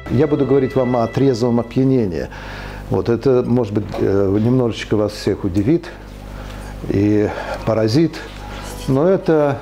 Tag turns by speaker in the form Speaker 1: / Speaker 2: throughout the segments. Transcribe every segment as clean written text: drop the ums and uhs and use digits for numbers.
Speaker 1: Я буду говорить вам о трезвом опьянении. Вот это, может быть, немножечко вас всех удивит и поразит, но это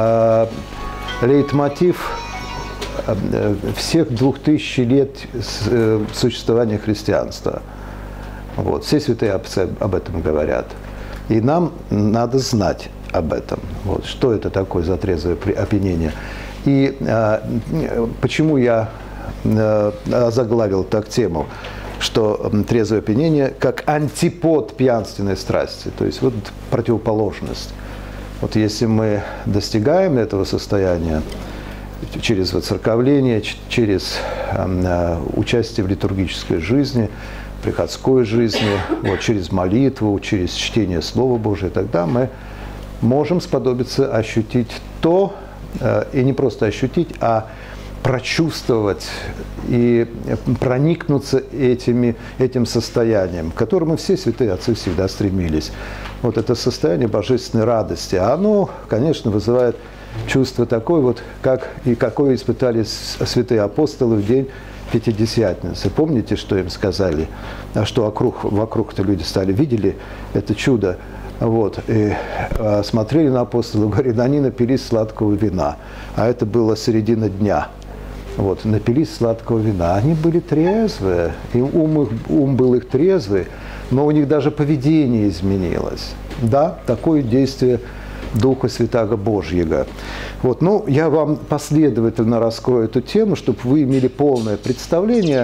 Speaker 1: лейтмотив всех 2000 лет существования христианства. Вот. Все святые отцы об этом говорят. И нам надо знать об этом. Вот. Что это такое за трезвое опьянение? И почему я озаглавил так тему, что трезвое опьянение как антипод пьянственной страсти, то есть вот противоположность. Вот если мы достигаем этого состояния через воцерковление, через участие в литургической жизни, приходской жизни, вот, через молитву, через чтение Слова Божия, тогда мы можем сподобиться ощутить то, и не просто ощутить, а прочувствовать и проникнуться этим состоянием, к которому все святые отцы всегда стремились. Вот это состояние божественной радости, оно, конечно, вызывает чувство такое, вот, как и какое испытали святые апостолы в день Пятидесятницы. Помните, что им сказали? А что вокруг-то люди стали, видели это чудо, вот, и смотрели на апостолов, говорят, они напились сладкого вина, а это было середина дня. Вот, напились сладкого вина. Они были трезвые, и ум был их трезвый, но у них даже поведение изменилось. Да, такое действие Духа Святаго Божьего. Вот, ну, я вам последовательно раскрою эту тему, чтобы вы имели полное представление,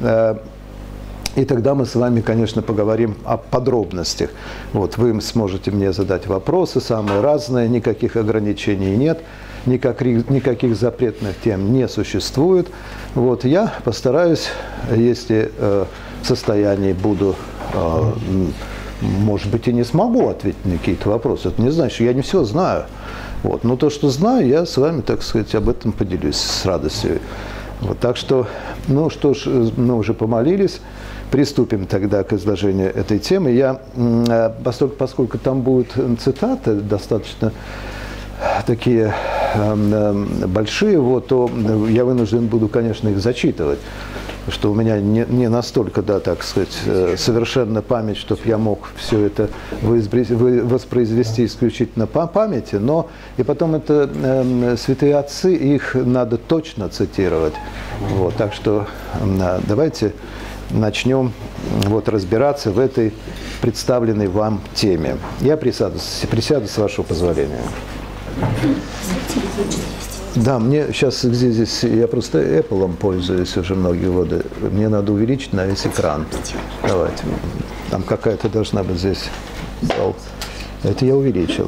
Speaker 1: и тогда мы с вами, конечно, поговорим о подробностях. Вот, вы сможете мне задать вопросы, самые разные, никаких ограничений нет. Никаких запретных тем не существует. Вот, я постараюсь, если в состоянии буду, может быть, и не смогу ответить на какие-то вопросы. Это не значит, что я не все знаю. Вот, но то, что знаю, я с вами, так сказать, об этом поделюсь с радостью. Вот, так что, ну что ж, мы уже помолились. Приступим тогда к изложению этой темы. Я, поскольку там будут цитаты достаточно такие большие, вот, то я вынужден буду, конечно, их зачитывать, что у меня не настолько, да, так сказать, совершенна память, чтобы я мог все это воспроизвести исключительно по памяти, но и потом это святые отцы, их надо точно цитировать. Вот, так что давайте начнем вот разбираться в этой представленной вам теме. Я присяду с вашего позволения. Да, мне сейчас здесь, я просто Apple пользуюсь уже многие годы, мне надо увеличить на весь экран. Давайте, там какая-то должна быть здесь. Это я увеличил.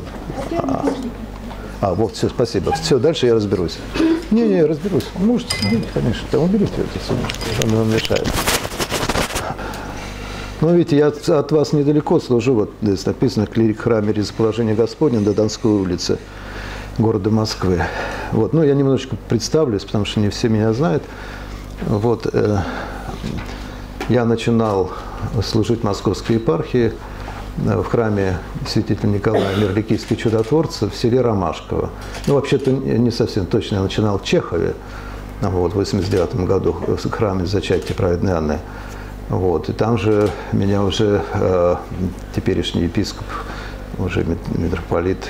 Speaker 1: Вот, все, спасибо. Все, дальше я разберусь. Не, разберусь. Можете сидеть, конечно. Там уберите это, оно вам мешает. Ну, видите, я от вас недалеко служу, вот здесь написано «Клирик в храме Расположения Господня» на Донской улице города Москвы. Вот. Ну, я немножечко представлюсь, потому что не все меня знают. Вот. Я начинал служить в Московской епархии в храме святителя Николая Мирликийского чудотворца в селе Ромашково. Ну, вообще-то не совсем точно, я начинал в Чехове, вот, в 1989 году, в храме Зачатия Праведной Анны. Вот. И там же меня уже теперешний епископ, уже митрополит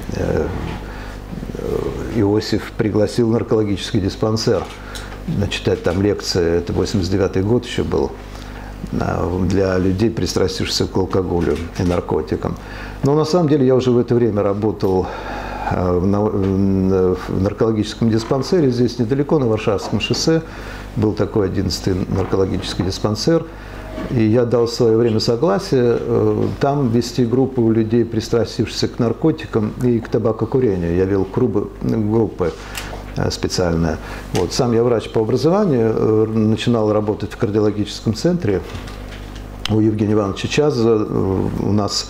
Speaker 1: Иосиф пригласил в наркологический диспансер читать там лекции. Это 89-й год еще был, для людей, пристрастившихся к алкоголю и наркотикам. Но на самом деле я уже в это время работал в наркологическом диспансере здесь недалеко, на Варшавском шоссе. Был такой 11-й наркологический диспансер. И я дал в свое время согласие там вести группу людей, пристрастившихся к наркотикам и к табакокурению. Я вел группы специальные. Вот. Сам я врач по образованию, начинал работать в кардиологическом центре у Евгения Ивановича Чаза. У нас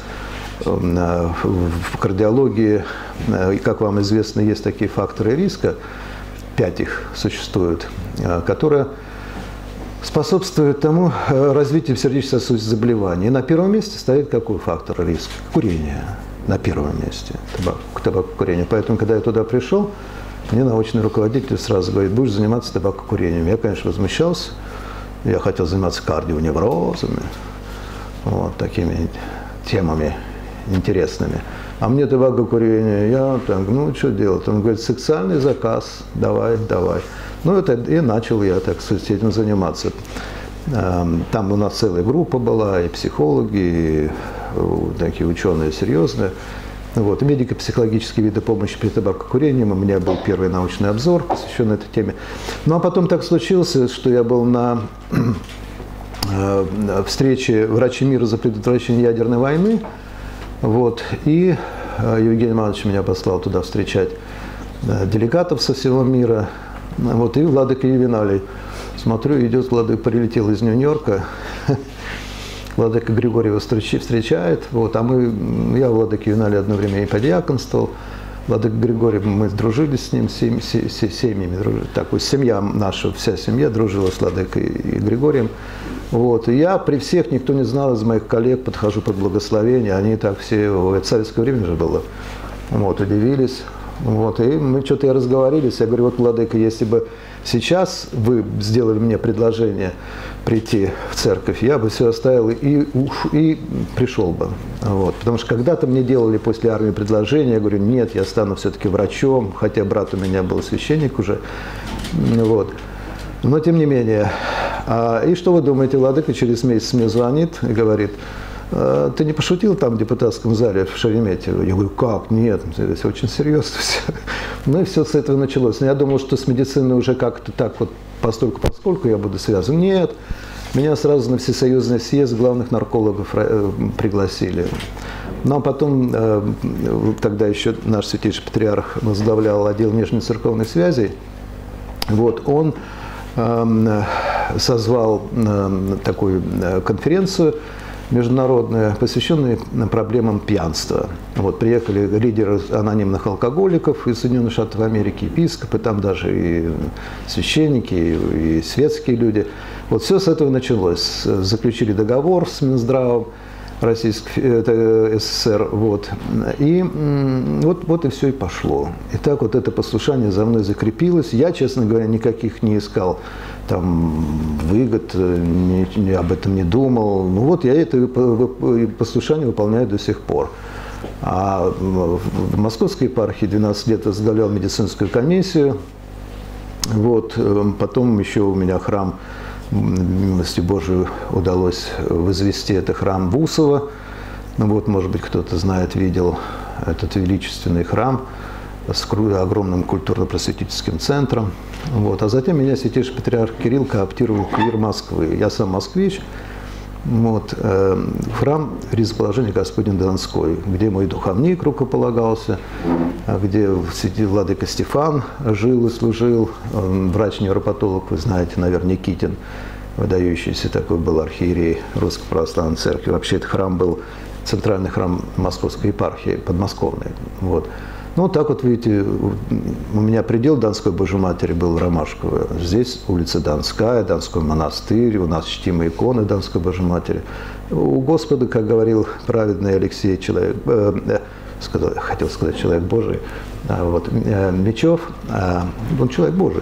Speaker 1: в кардиологии, как вам известно, есть такие факторы риска, 5 их существует, которые способствует тому развитию сердечно-сосудистых заболеваний. И на первом месте стоит какой фактор риска? Курение. На первом месте. К табакокурению. Поэтому, когда я туда пришел, мне научный руководитель сразу говорит: будешь заниматься табакокурением. Я, конечно, возмущался. Я хотел заниматься кардионеврозами, вот такими темами интересными. А мне табакокурение, я так, ну что делать? Он говорит: сексуальный заказ, давай. Ну это и начал я, так сказать, этим заниматься. Там у нас целая группа была, и психологи, и такие ученые серьезные. Вот. Медико-психологические виды помощи при табакокурении. У меня был первый научный обзор, посвященный этой теме. Ну а потом так случилось, что я был на встрече «Врачи мира за предотвращение ядерной войны». Вот. И Евгений Иванович меня послал туда встречать делегатов со всего мира. Вот. И владыка Ювеналий. Смотрю, идет владыка, прилетел из Нью-Йорка. Владыка Григорьева встречает, вот, а я владыке Ювеналию одно время и подьяконствовал. Владыка Григорьев, мы дружили с ним, семьями дружили. Так вот, семья наша, вся семья дружила с владыкой и Григорием. Вот, и я при всех, никто не знал из моих коллег, подхожу под благословение, они так все, это советское время же было, вот, удивились. Вот, и мы что-то разговорились, я говорю: вот, владыка, если бы сейчас вы сделали мне предложение прийти в церковь, я бы все оставил и пришел бы. Вот. Потому что когда-то мне делали после армии предложение, я говорю: нет, я стану все-таки врачом, хотя брат у меня был священник уже. Вот. Но тем не менее. И что вы думаете, владыка через месяц мне звонит и говорит: ты не пошутил там в депутатском зале в Шереметьево? Я говорю: как? Нет, это очень серьезно все. Ну и все с этого началось. Но я думал, что с медициной уже как-то так вот постольку-поскольку я буду связан. Нет, меня сразу на всесоюзный съезд главных наркологов пригласили. Ну а потом, тогда еще наш святейший патриарх возглавлял отдел внешнецерковных связей. Вот, он созвал такую конференцию международную, посвященную проблемам пьянства. Вот, приехали лидеры анонимных алкоголиков из Соединенных Штатов Америки, епископы, там даже и священники, и светские люди. Вот все с этого началось. Заключили договор с Минздравом Российской СССР. Вот. И вот и все и пошло. И так вот это послушание за мной закрепилось. Я, честно говоря, никаких не искал там выгод, об этом не думал. Ну вот я это послушание выполняю до сих пор. А в Московской епархии 12 лет возглавлял медицинскую комиссию. Вот. Потом еще у меня храм, милостью Божией, удалось возвести, это храм Бусова. Ну вот, может быть, кто-то знает, видел этот величественный храм с огромным культурно-просветительским центром. Вот. А затем меня святейший патриарх Кирилл кооптировал в клир Москвы. Я сам москвич. Вот. Храм Ризоположения Господень Донской, где мой духовник рукополагался, где владыка Стефан жил и служил, врач-невропатолог, вы знаете, наверное, Никитин, выдающийся такой был архиерей Русской Православной Церкви. Вообще этот храм был центральный храм Московской епархии, подмосковной. Вот. Ну, так вот, видите, у меня предел Донской Божьей Матери был Ромашково. Здесь улица Донская, Донской монастырь, у нас чтимые иконы Донской Божьей Матери. У Господа, как говорил праведный Алексей, хотел сказать человек Божий, вот, Мечев, он человек Божий,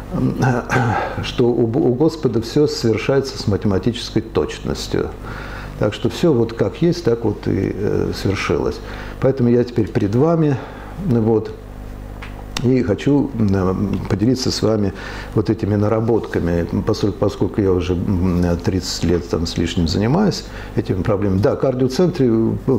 Speaker 1: что у Господа все совершается с математической точностью. Так что все вот как есть, так вот и свершилось. Поэтому я теперь перед вами. Вот. И хочу поделиться с вами вот этими наработками, поскольку я уже 30 лет там с лишним занимаюсь этими проблемами. Да, кардиоцентры,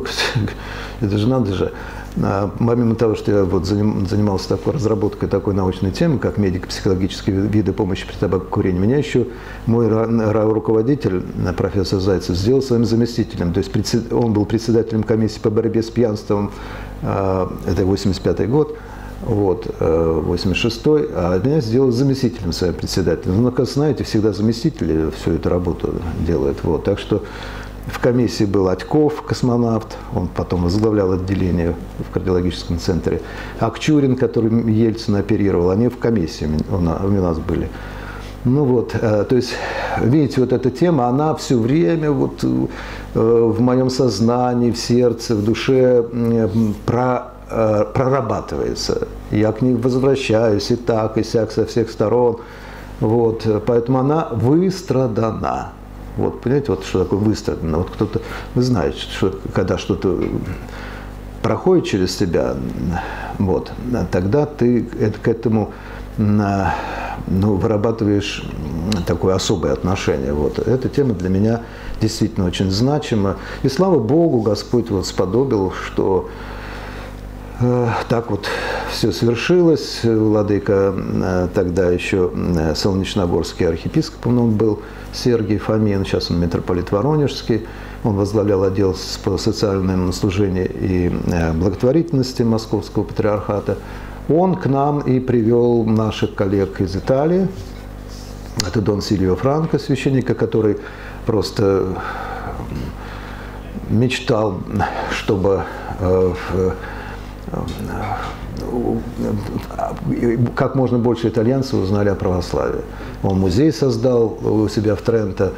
Speaker 1: это же надо же. Помимо того, что я вот занимался такой разработкой такой научной темы, как медико-психологические виды помощи при табакокурении, меня еще мой руководитель, профессор Зайцев, сделал своим заместителем. То есть он был председателем комиссии по борьбе с пьянством, это 85-й год, вот, 86-й, а меня сделал заместителем своим председателем. Ну, как знаете, всегда заместители всю эту работу делают. Вот, так что в комиссии был Атьков, космонавт, он потом возглавлял отделение в кардиологическом центре. Акчурин, который Ельцин оперировал, они в комиссии у нас были. Ну вот, то есть, видите, вот эта тема, она все время вот в моем сознании, в сердце, в душе прорабатывается. Я к ней возвращаюсь и так, и сяк со всех сторон. Вот, поэтому она выстрадана. Вот, понимаете, вот что такое выстрадано? Вот кто-то, вы знаете, что когда что-то проходит через тебя, вот, тогда ты к этому вырабатываешь такое особое отношение. Вот. Эта тема для меня действительно очень значима. И слава Богу, Господь вот сподобил, что так вот все свершилось. Владыка тогда еще Солнечногорский архиепископ, он был Сергий Фомин, сейчас он митрополит Воронежский. Он возглавлял отдел по социальному служению и благотворительности Московского патриархата. Он к нам и привел наших коллег из Италии. Это Дон Сильвио Франко, священника, который просто мечтал, чтобы как можно больше итальянцев узнали о православии. Он музей создал у себя в Тренто,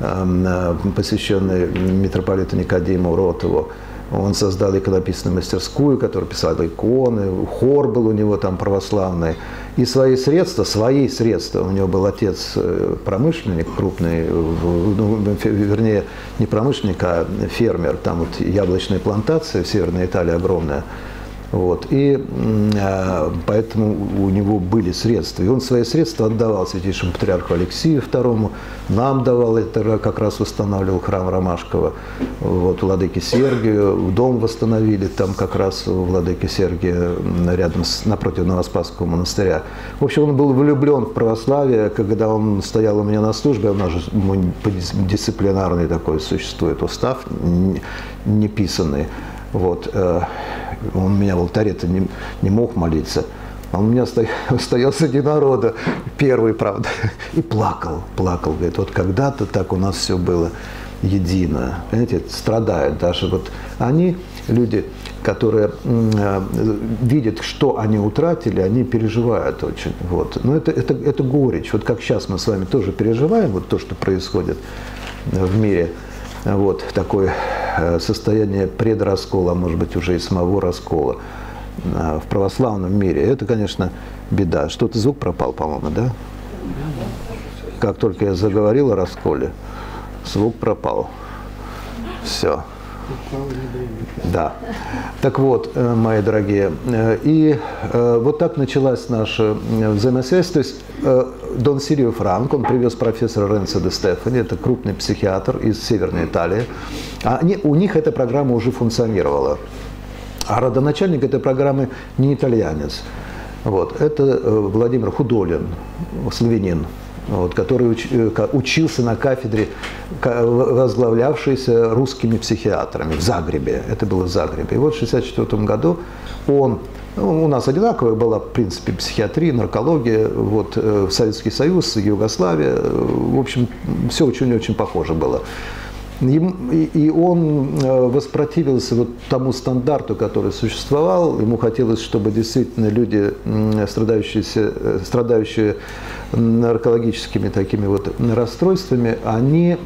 Speaker 1: посвященный митрополиту Никодиму Ротову. Он создал иконописную мастерскую, которая писала иконы, хор был у него там православный. И свои средства, у него был отец промышленник крупный, ну, вернее, не промышленник, а фермер, там вот яблочная плантация в Северной Италии огромная. Вот. И поэтому у него были средства. И он свои средства отдавал святейшему патриарху Алексию II, нам давал, это как раз восстанавливал храм Ромашкова, вот, владыке Сергию, дом восстановили, там как раз у владыки Сергия, напротив Новоспасского монастыря. В общем, он был влюблен в православие, когда он стоял у меня на службе, у нас же дисциплинарный такой существует устав, неписанный. Вот. Он у меня в алтаре-то не мог молиться. Он у меня стоял среди народа, первый, правда, и плакал. Говорит, вот когда-то так у нас все было едино. Понимаете, страдают даже вот они, люди, которые видят, что они утратили, они переживают очень. Вот. Но это горечь. Вот как сейчас мы с вами тоже переживаем вот то, что происходит в мире. Вот такое состояние предраскола, а может быть уже и самого раскола в православном мире. Это, конечно, беда. Что-то звук пропал, по-моему, да? Как только я заговорил о расколе, звук пропал. Все. Да. Так вот, мои дорогие, и вот так началась наша взаимосвязь. То есть Дон Сильвио Франко, он привез профессора Ренцо де Стефани, это крупный психиатр из Северной Италии. У них эта программа уже функционировала. А родоначальник этой программы не итальянец. Вот. Это Владимир Худолин, славянин. Вот, который учился на кафедре, возглавлявшейся русскими психиатрами в Загребе. Это было в Загребе. И вот в 1964 году он, у нас одинаковая была, в принципе, психиатрия, наркология, вот, Советский Союз, Югославия, в общем, все очень-очень похоже было. И он воспротивился вот тому стандарту, который существовал. Ему хотелось, чтобы действительно люди, страдающие наркологическими такими вот расстройствами, они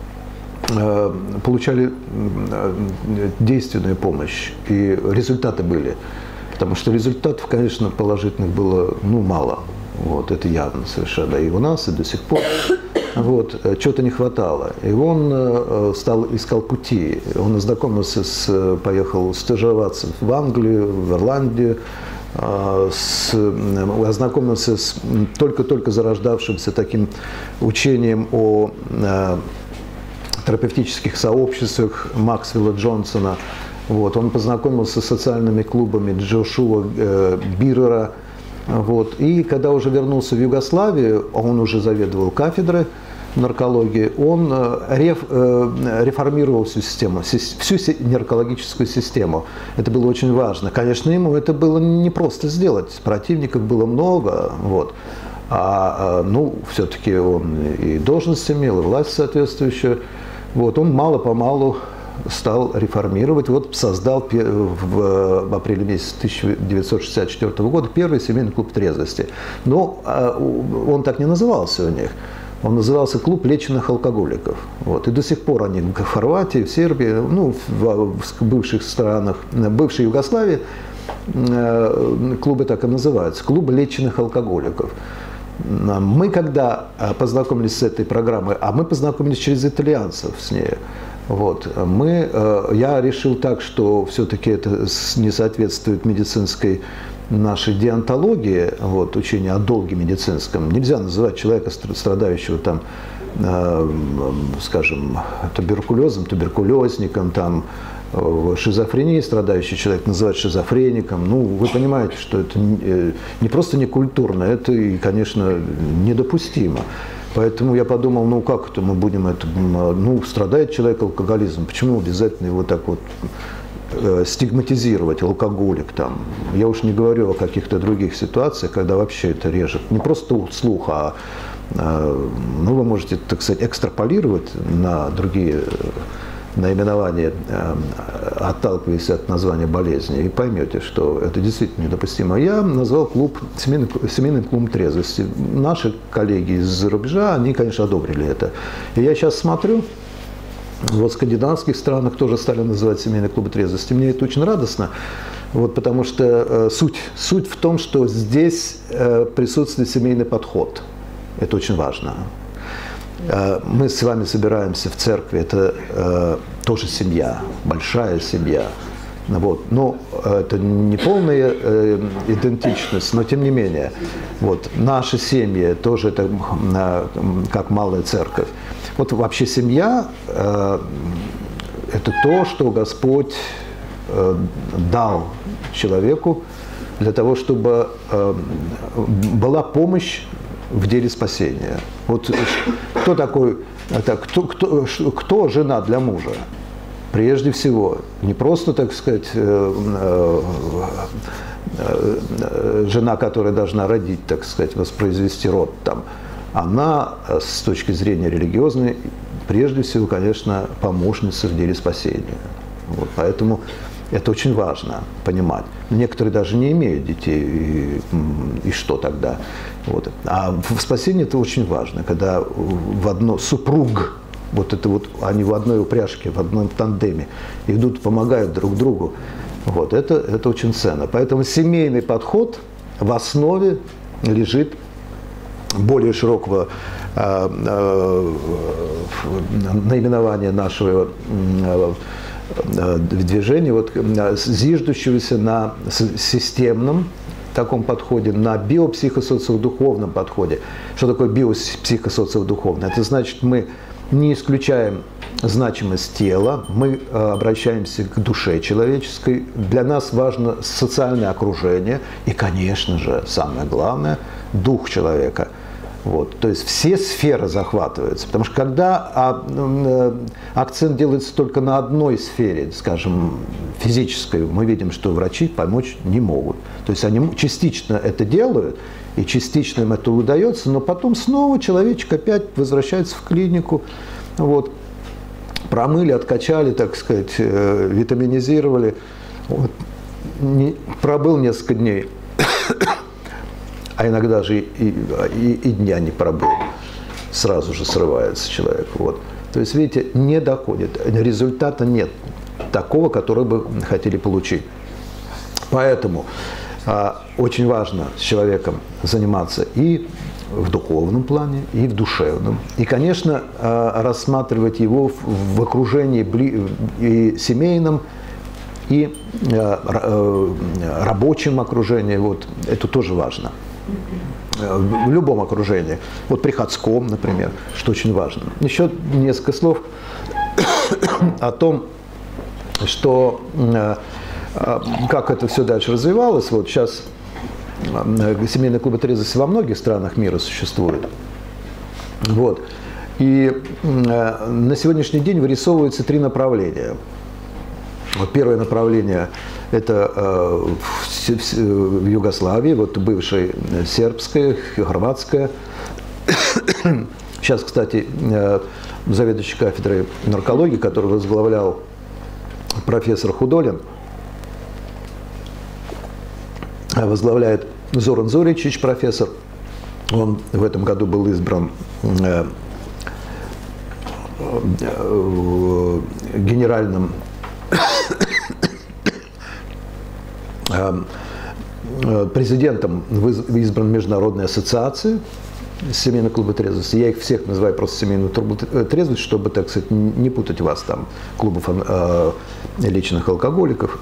Speaker 1: получали действенную помощь. И результаты были. Потому что результатов, конечно, положительных было мало. Вот, это явно совершенно и у нас, и до сих пор. Вот, чего-то не хватало. И он искал пути. Он ознакомился поехал стажироваться в Англию, в Ирландию, ознакомился с только-только зарождавшимся таким учением о терапевтических сообществах Максвелла Джонсона. Вот, он познакомился с социальными клубами Джошуа Бирера. Вот. И когда уже вернулся в Югославию, он уже заведовал кафедрой наркологии, он реформировал всю систему, всю наркологическую систему. Это было очень важно. Конечно, ему это было не просто сделать, противников было много, вот. Все-таки он и должность имел, и власть соответствующую. Вот. Он мало-помалу стал реформировать, вот создал в апреле месяце 1964 года первый семейный клуб трезвости. Но он так не назывался у них. Он назывался «Клуб леченых алкоголиков». Вот. И до сих пор они в Хорватии, в Сербии, в бывших странах, бывшей Югославии, клубы так и называются, клубы леченных алкоголиков. Мы когда познакомились с этой программой, а мы познакомились через итальянцев с ней, вот, я решил так, что все-таки это не соответствует медицинской нашей деонтологии, вот, учению о долге медицинском. Нельзя называть человека, страдающего там, скажем, туберкулезом, туберкулезником, там, шизофренией страдающий человек называть шизофреником. Ну, вы понимаете, что это не просто некультурно, это и, конечно, недопустимо. Поэтому я подумал, ну как это мы будем это, ну, страдает человек алкоголизмом, почему обязательно его так вот стигматизировать, алкоголик там. Я уж не говорю о каких-то других ситуациях, когда вообще это режет. Не просто слух, а ну, вы можете, так сказать, экстраполировать на другие наименования, отталкиваясь от названия болезни, и поймете, что это действительно недопустимо. Я назвал клуб семейным клубом трезвости. Наши коллеги из-за рубежа, они, конечно, одобрили это. И я сейчас смотрю, вот в скандинавских странах тоже стали называть семейные клубы трезвости. Мне это очень радостно, вот, потому что суть в том, что здесь присутствует семейный подход. Это очень важно. Мы с вами собираемся в церкви, это тоже семья, большая семья. Вот. Ну, это не полная идентичность, но тем не менее. Вот. Наши семьи тоже это как малая церковь. Вот вообще семья – это то, что Господь дал человеку для того, чтобы была помощь в деле спасения. Вот кто такой, кто жена для мужа? Прежде всего, не просто, так сказать, жена, которая должна родить, так сказать, воспроизвести род там. Она, с точки зрения религиозной, прежде всего, конечно, помощница в деле спасения. Вот, поэтому это очень важно понимать. Некоторые даже не имеют детей, и что тогда? Вот. А в спасении это очень важно, когда в одно супруг, вот это вот они в одной упряжке, в одном тандеме идут, помогают друг другу. Вот. Это очень ценно. Поэтому семейный подход в основе лежит более широкого наименования нашего движения, вот, зиждущегося на системном таком подходе, на биопсихосоциодуховном подходе. Что такое биопсихосоциодуховное? Это значит, мы не исключаем значимость тела, мы обращаемся к душе человеческой. Для нас важно социальное окружение и, конечно же, самое главное, дух человека. Вот. То есть все сферы захватываются. Потому что когда акцент делается только на одной сфере, скажем, физической, мы видим, что врачи помочь не могут. То есть они частично это делают, и частично им это удается, но потом снова человечек опять возвращается в клинику. Вот. Промыли, откачали, так сказать, витаминизировали. Вот. Пробыл несколько дней. А иногда же и дня не пробыл. Сразу же срывается человек. Вот. То есть, видите, не доходит. Результата нет такого, который бы хотели получить. Поэтому очень важно с человеком заниматься и в духовном плане, и в душевном. И, конечно, рассматривать его в окружении и семейном, и рабочем окружении. Вот. Это тоже важно. В любом окружении. Вот приходском, например, что очень важно. Еще несколько слов о том, что как это все дальше развивалось. Вот сейчас семейные клубы трезвости во многих странах мира существуют. Вот. И на сегодняшний день вырисовываются три направления. Вот первое направление – это в Югославии, вот бывшей сербская, хорватская. Сейчас, кстати, заведующий кафедрой наркологии, который возглавлял профессор Худолин, возглавляет Зоран Зоричич, профессор. Он в этом году был избран генеральным Президентом избран Международная ассоциация семейных клубов трезвости. Я их всех называю просто семейную трезвость, чтобы, так сказать, не путать вас там, клубов личных алкоголиков.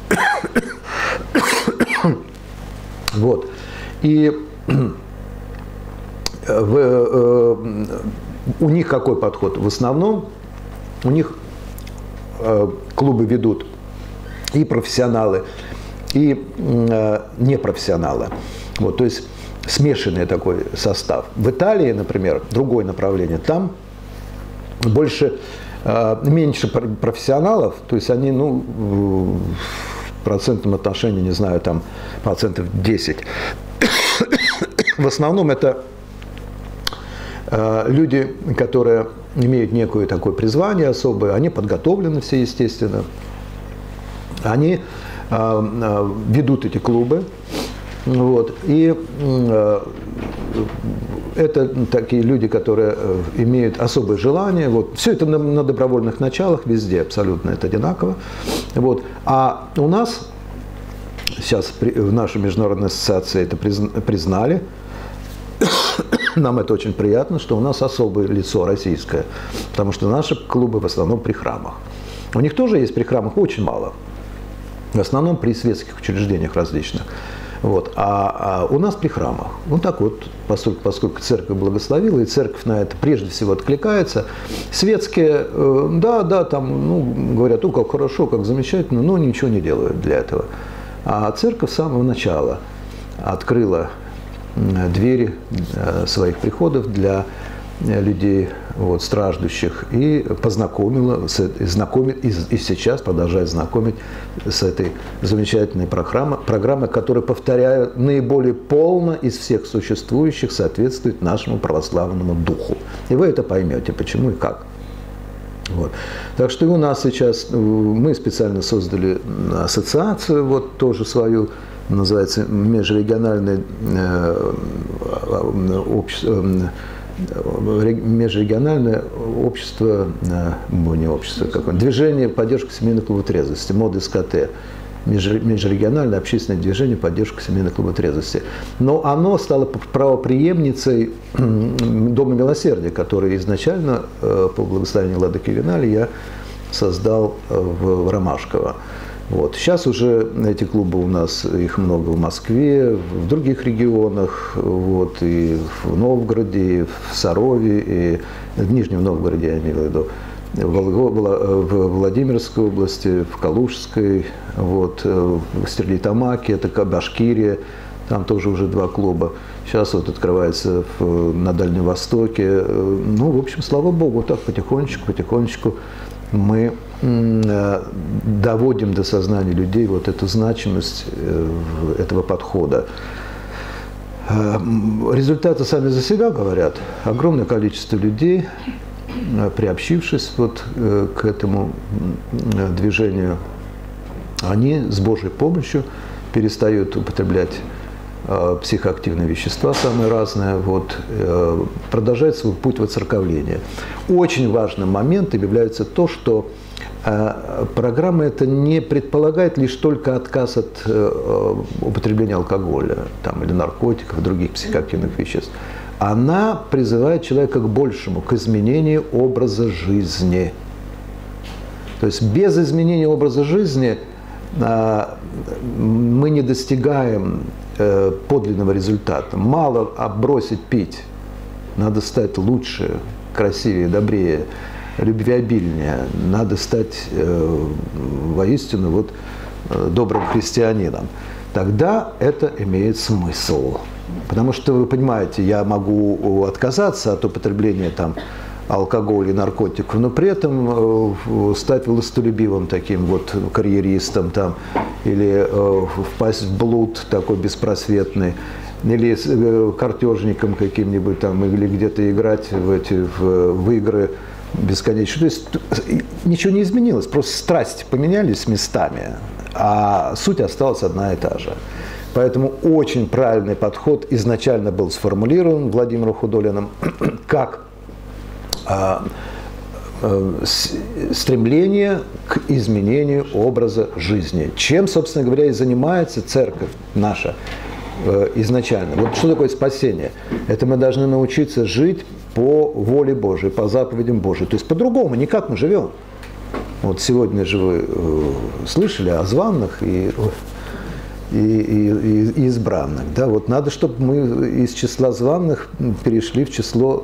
Speaker 1: Вот. И у них какой подход? В основном у них клубы ведут и профессионалы, и непрофессионалы. Вот, то есть смешанный такой состав. В Италии, например, другое направление. Там меньше профессионалов, то есть они, ну, в процентном отношении, не знаю, там процентов 10. В основном это люди, которые имеют некое такое призвание особое, они подготовлены все, естественно. Они ведут эти клубы. Вот, и это такие люди, которые имеют особое желание. Вот. Все это на добровольных началах, везде абсолютно это одинаково. Вот. А у нас сейчас в нашей международной ассоциации это признали. Нам это очень приятно, что у нас особое лицо российское, потому что наши клубы в основном при храмах. У них тоже есть при храмах, очень мало. В основном при светских учреждениях различных. Вот. А у нас при храмах. Вот так вот, поскольку церковь благословила, и церковь на это прежде всего откликается. Светские, да, там, ну, говорят, как хорошо, как замечательно, но ничего не делают для этого. А церковь с самого начала открыла двери своих приходов для людей, вот, страждущих, и познакомила, и сейчас продолжает знакомить с этой замечательной программой, которая, повторяю, наиболее полно из всех существующих соответствует нашему православному духу. И вы это поймете, почему и как. Вот. Так что и у нас сейчас, мы специально создали ассоциацию, вот тоже свою, называется межрегиональное общество, межрегиональное общество, не общество, движение поддержки семейных клубов трезвости, МОД-СКТ, межрегиональное общественное движение поддержки семейных клубов трезвости. Но оно стало правопреемницей Дома милосердия, который изначально по благословению владыки Виналия я создал в Ромашково. Вот. Сейчас уже эти клубы у нас, их много в Москве, в других регионах, вот, и в Новгороде, и в Сарове, и в Нижнем Новгороде, я имею в виду, в Владимирской области, в Калужской, вот, в Стерлитамаке, это Башкирия, там тоже уже 2 клуба. Сейчас вот открывается на Дальнем Востоке. Ну, в общем, слава Богу, так потихонечку мы доводим до сознания людей вот эту значимость этого подхода. Результаты сами за себя говорят. Огромное количество людей, приобщившись вот к этому движению, они с Божьей помощью перестают употреблять психоактивные вещества, самые разные, вот, продолжает свой путь воцерковления. Очень важным моментом является то, что программа эта не предполагает лишь только отказ от употребления алкоголя там, или наркотиков, других психоактивных веществ. Она призывает человека к большему, к изменению образа жизни. То есть без изменения образа жизни мы не достигаем подлинного результата. Мало бросить пить, надо стать лучше, красивее, добрее, любвеобильнее. Надо стать воистину вот добрым христианином. Тогда это имеет смысл. Потому что, вы понимаете, я могу отказаться от употребления там, алкоголя и наркотиков, но при этом стать властолюбивым таким вот карьеристом там, или впасть в блуд такой беспросветный, или картежником каким-нибудь там, или где-то играть в игры бесконечно. То есть ничего не изменилось, просто страсти поменялись местами, а суть осталась одна и та же. Поэтому очень правильный подход изначально был сформулирован Владимиром Худолиным как стремление к изменению образа жизни. Чем, собственно говоря, и занимается церковь наша изначально. Вот что такое спасение? Это мы должны научиться жить по воле Божией, по заповедям Божьим. То есть по-другому, не как мы живем. Вот сегодня же вы слышали о званных и избранных. Да? Вот надо, чтобы мы из числа званных перешли в число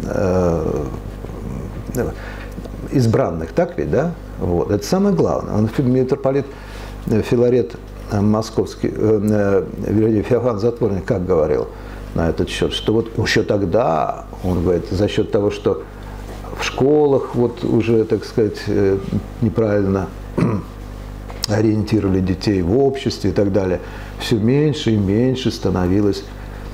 Speaker 1: избранных, так ведь, да? Вот. Это самое главное. Митрополит Филарет Московский, Феофан Затворник, как говорил на этот счет, что вот еще тогда, он говорит, за счет того, что в школах вот уже, так сказать, неправильно ориентировали детей в обществе и так далее, все меньше и меньше становилось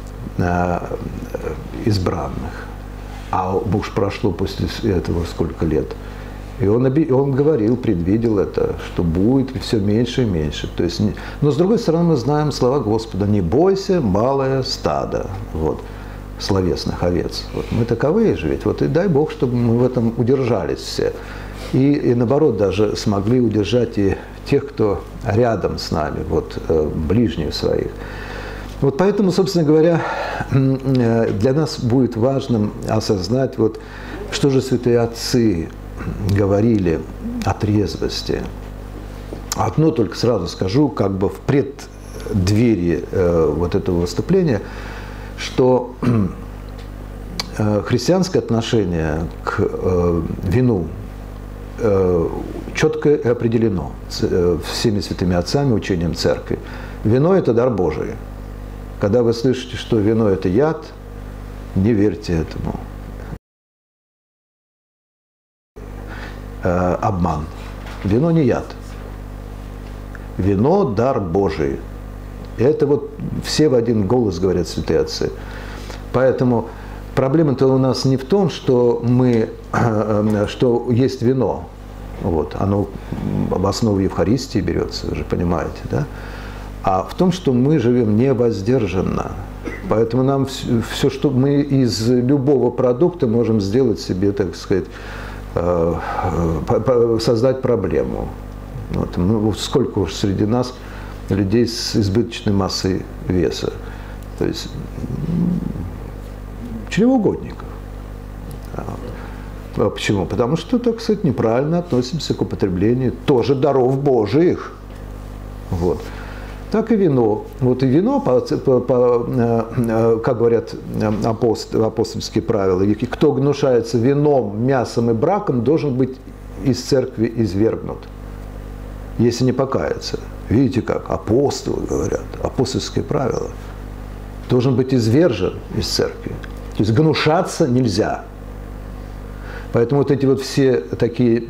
Speaker 1: избранных. А уж прошло после этого сколько лет. И он говорил, предвидел это, что будет все меньше и меньше. То есть, но с другой стороны, мы знаем слова Господа: «Не бойся, малое стадо». Вот, словесных овец. Вот, мы таковые же ведь. Вот, и дай Бог, чтобы мы в этом удержались все. И наоборот, даже смогли удержать и тех, кто рядом с нами, вот, ближних своих. Вот поэтому, собственно говоря, для нас будет важным осознать, вот, что же святые отцы говорили о трезвости. Одно только сразу скажу, как бы в преддверии вот этого выступления, что христианское отношение к вину четко определено всеми святыми отцами, учением церкви. Вино – это дар Божий. Когда вы слышите, что вино – это яд, не верьте этому. Обман. Вино не яд. Вино – дар Божий. Это вот все в один голос говорят святые отцы. Поэтому проблема-то у нас не в том, что что есть вино. Вот, оно в основе Евхаристии берется, вы же понимаете, да? А в том, что мы живем невоздержанно. Поэтому нам все, что мы из любого продукта можем сделать себе, так сказать, создать проблему. Вот. Ну, сколько уж среди нас людей с избыточной массой веса. То есть чревоугодников. Почему? Потому что, так сказать, неправильно относимся к употреблению тоже даров Божиих. Вот. Так и вино. Вот и вино, как говорят апостольские правила, кто гнушается вином, мясом и браком, должен быть из церкви извергнут, если не покаяться. Видите как? Апостолы говорят, апостольские правила. Должен быть извержен из церкви. То есть гнушаться нельзя. Поэтому вот эти вот все такие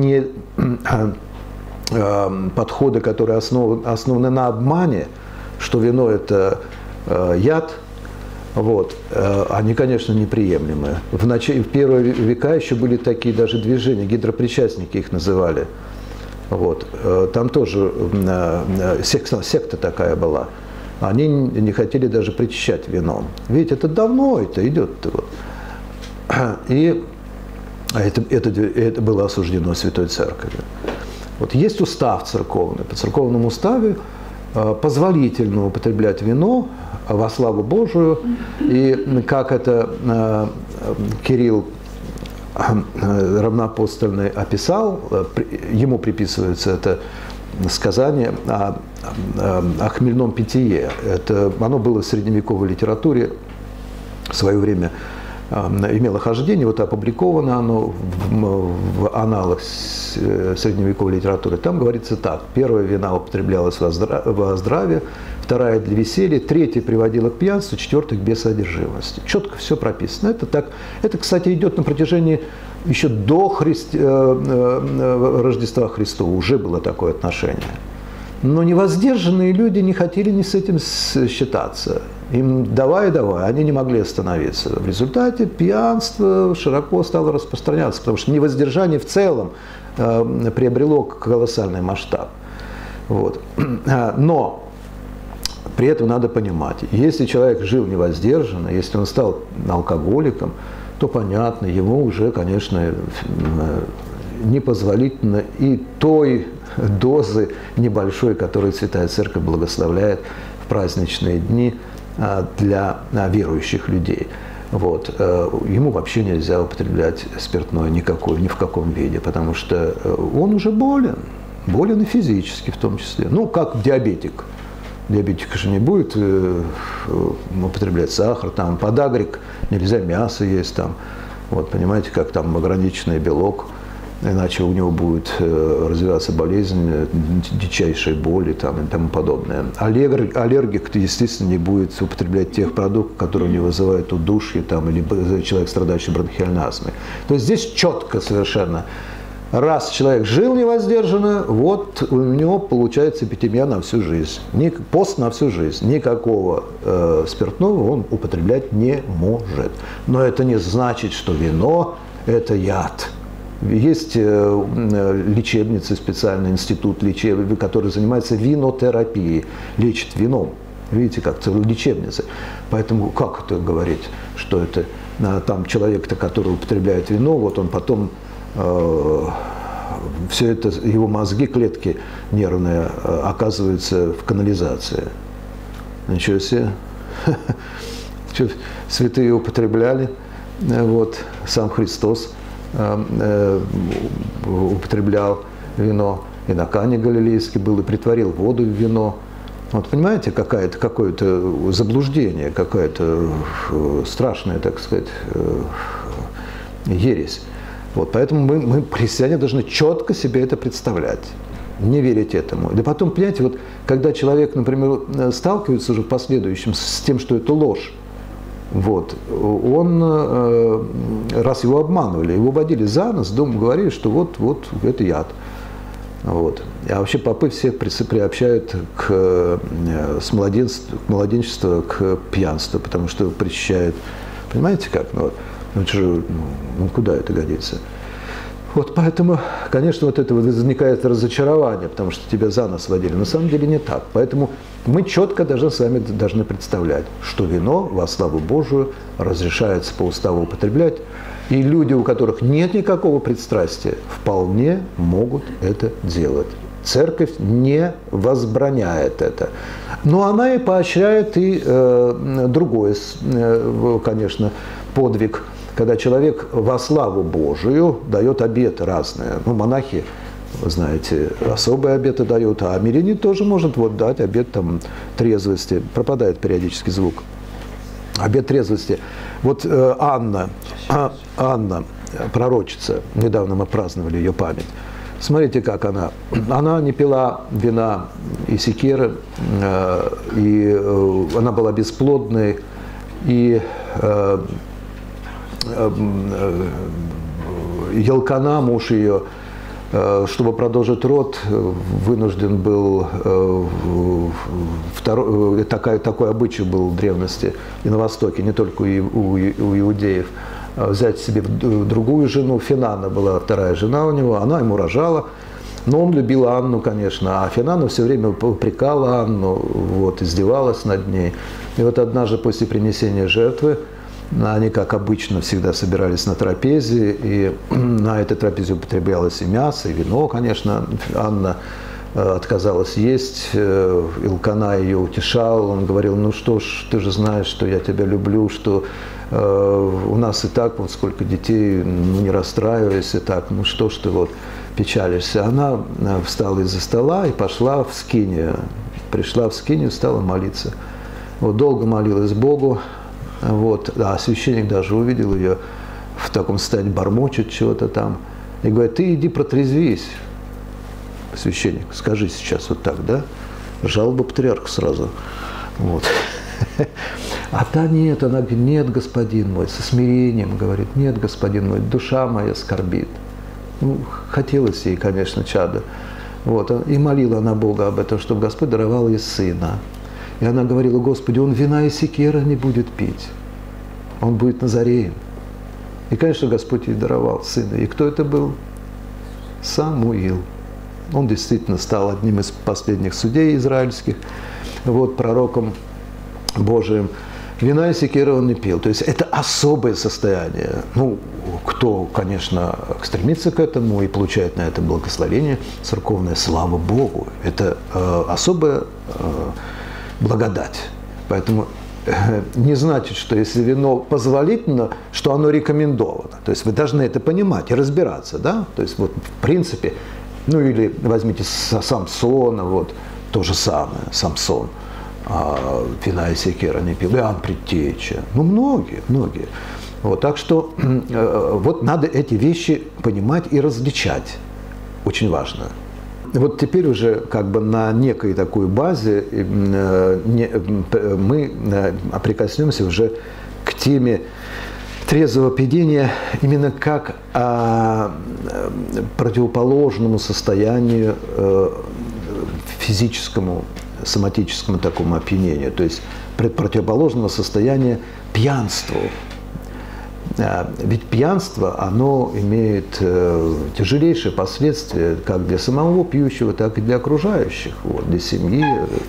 Speaker 1: подходы, которые основаны на обмане, что вино – это яд, вот, они, конечно, неприемлемы. В первые века еще были такие даже движения, гидропричастники их называли. Вот. Там тоже секта такая была. Они не хотели даже причащать вином. Видите, это давно это идет. Вот. И это было осуждено Святой Церковью. Вот есть устав церковный. По церковному уставу позволительно употреблять вино во славу Божию. И как это Кирилл равноапостольный описал, ему приписывается это сказание о хмельном питье. Оно было в средневековой литературе в свое время. Имело хождение, вот опубликовано оно в аналах средневековой литературы. Там говорится так: первая вина употреблялась во здравие, вторая для веселья, третья приводила к пьянству, четвертая к бесодержимости. Четко все прописано. Это, кстати, идет на протяжении еще до Рождества Христова. Уже было такое отношение. Но невоздержанные люди не хотели ни с этим считаться. Им давай, они не могли остановиться. В результате пьянство широко стало распространяться, потому что невоздержание в целом приобрело колоссальный масштаб. Вот. Но при этом надо понимать, если человек жил невоздержанно, если он стал алкоголиком, то понятно, ему уже, конечно, непозволительно и той дозы небольшой, которую Святая Церковь благословляет в праздничные дни для верующих людей. Вот. Ему вообще нельзя употреблять спиртное никакое, ни в каком виде, потому что он уже болен и физически в том числе. Ну, как диабетик. Диабетик же не будет употреблять сахар, там подагрик, нельзя мясо есть там. Вот, понимаете, как там ограниченный белок, иначе у него будет развиваться болезнь, дичайшие боли там, и тому подобное. Аллергик, естественно, не будет употреблять тех продуктов, которые у него вызывают удушье там, или человек, страдающий бронхиальной астмой. То есть здесь четко совершенно. Раз человек жил невоздержанно, вот у него получается эпитемия на всю жизнь. Пост на всю жизнь. Никакого спиртного он употреблять не может. Но это не значит, что вино – это яд. Есть лечебницы, специальный институт, который занимается винотерапией, лечит вином. Видите, как целая лечебница. Поэтому как это говорить, что это там человек-то, который употребляет вино, вот он потом все это, его мозги, клетки нервные оказываются в канализации. Ничего себе. Святые употребляли, вот, сам Христос употреблял вино, и на Кане Галилейский был, и притворил воду в вино. Вот понимаете, какое-то заблуждение, какая-то страшная, так сказать, ересь. Вот, поэтому мы, христиане, должны четко себе это представлять, не верить этому. Да потом, понимаете, вот, когда человек, например, сталкивается уже в последующем с тем, что это ложь, вот, он, раз его обманывали, его водили за нос, дома говорили, что вот это яд. Вот. А вообще попы всех приобщают с младенчества к пьянству, потому что причащают, понимаете как, куда это годится? Вот поэтому, конечно, вот это возникает разочарование, потому что тебя за нос водили. На самом деле не так. Поэтому мы четко с вами должны представлять, что вино во славу Божию разрешается по уставу употреблять. И люди, у которых нет никакого пристрастия, вполне могут это делать. Церковь не возбраняет это. Но она и поощряет и другой, конечно, подвиг, когда человек во славу Божию дает обеты разные. Ну, монахи, вы знаете, особые обеты дают, а мирянин тоже может дать обет там, трезвости. Пропадает периодически звук. Обет трезвости. Вот Анна, пророчица, недавно мы праздновали ее память. Смотрите, как она не пила вина и секеры, и она была бесплодной, и Елкана, муж ее, чтобы продолжить род, вынужден был, такой обычай был в древности и на Востоке, не только у иудеев, взять себе другую жену. Финана была вторая жена у него, она ему рожала, но он любил Анну, конечно, а Финана все время упрекала Анну, издевалась над ней. И вот однажды после принесения жертвы, они, как обычно, всегда собирались на трапезе, и на этой трапезе употреблялось и мясо, и вино, конечно. Анна отказалась есть, Илкана ее утешал, он говорил, ну что ж, ты же знаешь, что я тебя люблю, что у нас и так сколько детей, не расстраивайся, так, ну что ж ты печалишься. Она встала из-за стола и пошла в скинию, пришла в скинию, стала молиться. Долго молилась Богу. А священник даже увидел ее в таком состоянии, бормочет чего-то там. И говорит, ты иди протрезвись, священник, скажи сейчас так, да? Жалоба патриарха сразу. А та нет, она говорит, нет, господин мой, со смирением говорит, нет, господин мой, душа моя скорбит. Хотелось ей, конечно, чада. И молила она Бога об этом, чтобы Господь даровал ей сына. И она говорила, Господи, он вина и секера не будет пить. Он будет Назареем. И, конечно, Господь ей даровал сына. И кто это был? Самуил. Он действительно стал одним из последних судей израильских, пророком Божиим. Вина и секира он не пил. То есть это особое состояние. Ну, кто, конечно, стремится к этому и получает на это благословение церковное, слава Богу. Это особая благодать. Поэтому не значит, что если вино позволительно, что оно рекомендовано. То есть вы должны это понимать и разбираться, да? То есть вот в принципе, ну или возьмите Самсона, вот то же самое, Самсон. Вина и секира не пил, Иоанн Предтеча. Ну, многие. Вот, так что вот надо эти вещи понимать и различать. Очень важно. Вот теперь уже как бы на некой такой базе мы прикоснемся уже к теме трезвого поведения именно как противоположному состоянию физическому, соматическому такому опьянению, то есть противоположного состояния пьянству. Ведь пьянство, оно имеет тяжелейшие последствия как для самого пьющего, так и для окружающих, вот, для семьи.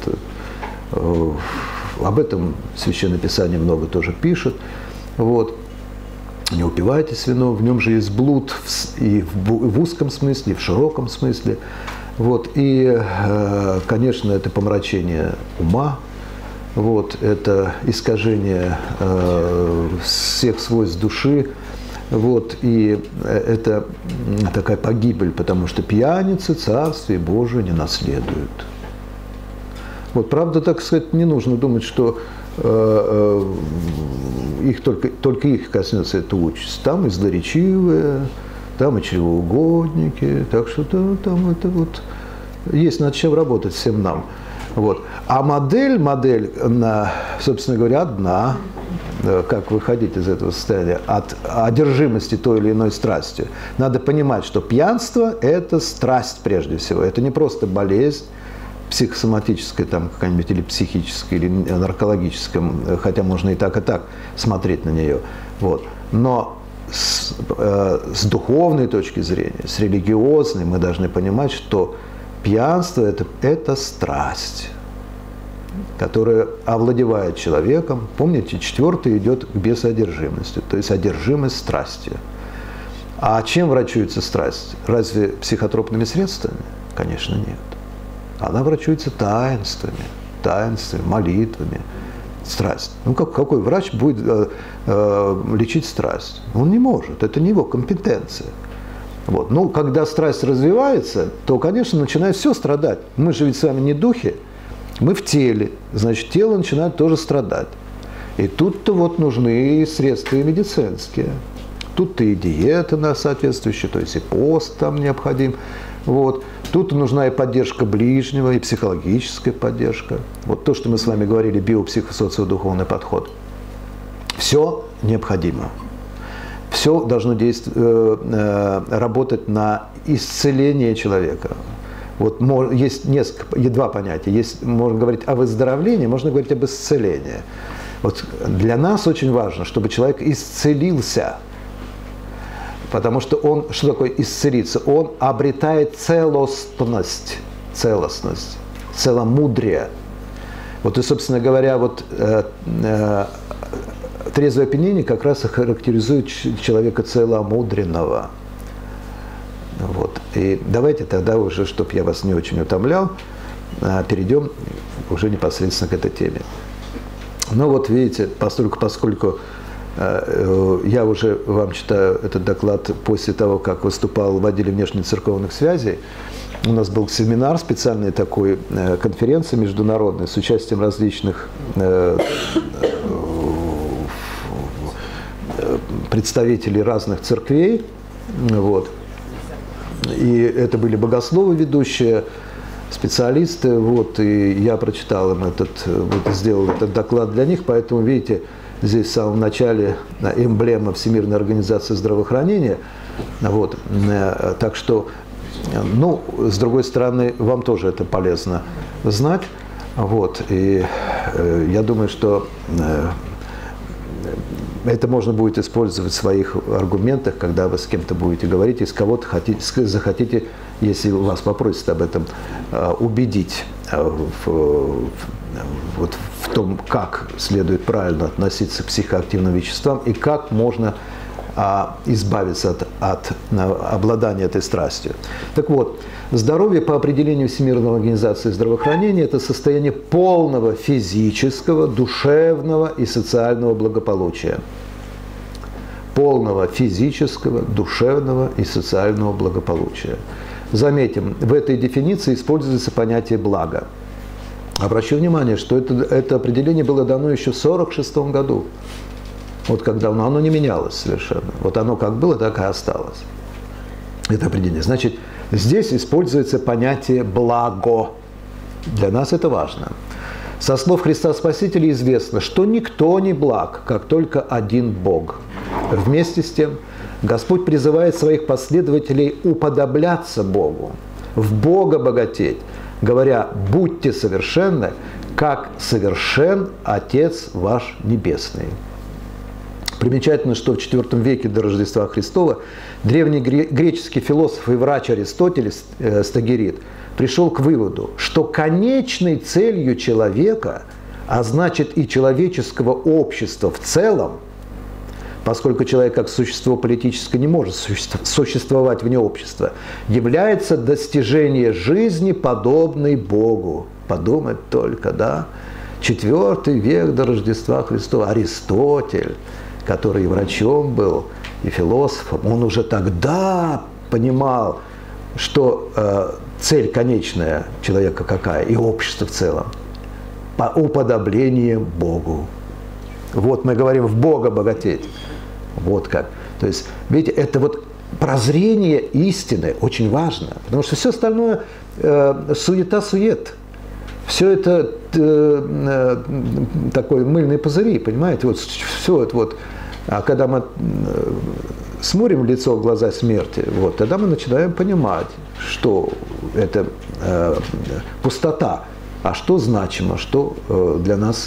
Speaker 1: Об этом Священное Писание много тоже пишет. Вот. Не упивайтесь вином, в нем же есть блуд и в узком смысле, и в широком смысле. Вот. И, конечно, это помрачение ума. Вот, это искажение всех свойств души, вот, и это такая погибель, потому что пьяницы Царствие Божие не наследуют. Вот, правда, так сказать, не нужно думать, что их только их коснется эта участь. Там и злоречивые, там и чревоугодники, так что там это вот есть над чем работать всем нам. Вот. А модель, собственно говоря, одна, как выходить из этого состояния, от одержимости той или иной страстью. Надо понимать, что пьянство – это страсть прежде всего. Это не просто болезнь психосоматическая там, какая-нибудь, или психическая, или наркологическая, хотя можно и так смотреть на нее. Вот. Но с духовной точки зрения, с религиозной, мы должны понимать, что пьянство – это страсть, которая овладевает человеком. Помните, 4 идет к бесодержимости, то есть одержимость страстью. А чем врачуется страсть? Разве психотропными средствами? Конечно, нет. Она врачуется таинствами, молитвами. Страсть. Ну, какой врач будет лечить страсть? Он не может, это не его компетенция. Вот. Ну, когда страсть развивается, то, конечно, начинает все страдать. Мы же ведь с вами не духи, мы в теле, значит, тело начинает тоже страдать. И тут-то вот нужны и средства медицинские. Тут-то и диета соответствующая, то есть и пост там необходим. Вот. Тут нужна и поддержка ближнего, и психологическая поддержка. Вот то, что мы с вами говорили, биопсихосоциодуховный подход. Все необходимо. Все должно работать на исцеление человека. Вот есть два понятия. Можно говорить о выздоровлении, можно говорить об исцелении. Вот для нас очень важно, чтобы человек исцелился. Потому что что такое исцелиться? Он обретает целостность, целомудрие. Вот и, собственно говоря, вот трезвое опьянение как раз и характеризует человека целомудренного. Вот. И давайте тогда уже, чтобы я вас не очень утомлял, перейдем уже непосредственно к этой теме. Ну вот видите, поскольку я уже вам читаю этот доклад после того, как выступал в отделе внешнецерковных связей. У нас был семинар, специальный такой, конференция международная с участием различных представителей разных церквей. Вот. И это были богословы ведущие, специалисты. Вот, и я прочитал им сделал этот доклад для них, поэтому, видите, здесь в самом начале эмблема Всемирной организации здравоохранения. Вот. Так что, ну, с другой стороны, вам тоже это полезно знать. Вот. И я думаю, что это можно будет использовать в своих аргументах, когда вы с кем-то будете говорить, и с кого-то захотите, если вас попросят об этом, убедить в том, как следует правильно относиться к психоактивным веществам и как можно избавиться от обладания этой страстью. Так вот, здоровье по определению Всемирной организации здравоохранения – это состояние полного физического, душевного и социального благополучия. Полного физического, душевного и социального благополучия. Заметим, в этой дефиниции используется понятие «благо». Обращу внимание, что это определение было дано еще в 1946 году. Вот когда оно не менялось совершенно. Вот оно как было, так и осталось. Это определение. Значит, здесь используется понятие «благо». Для нас это важно. Со слов Христа Спасителя известно, что никто не благ, как только один Бог. Вместе с тем, Господь призывает своих последователей уподобляться Богу, в Бога богатеть, говоря: «Будьте совершенны, как совершен Отец ваш Небесный». Примечательно, что в IV веке до Рождества Христова древний греческий философ и врач Аристотель Стагирит пришел к выводу, что конечной целью человека, а значит и человеческого общества в целом, поскольку человек как существо политическое не может существовать вне общества, является достижение жизни, подобной Богу. Подумать только, да? IV век до Рождества Христова. Аристотель, который и врачом был, и философом, он уже тогда понимал, что цель конечная человека какая, и общества в целом, по уподоблению Богу. Вот мы говорим «в Бога богатеть». Вот как. То есть, видите, это вот прозрение истины очень важно, потому что все остальное суета-сует. Все это такой мыльный пузыри, понимаете? Вот все это вот. А когда мы смотрим в лицо, в глаза смерти, вот, тогда мы начинаем понимать, что это пустота, а что значимо, что для нас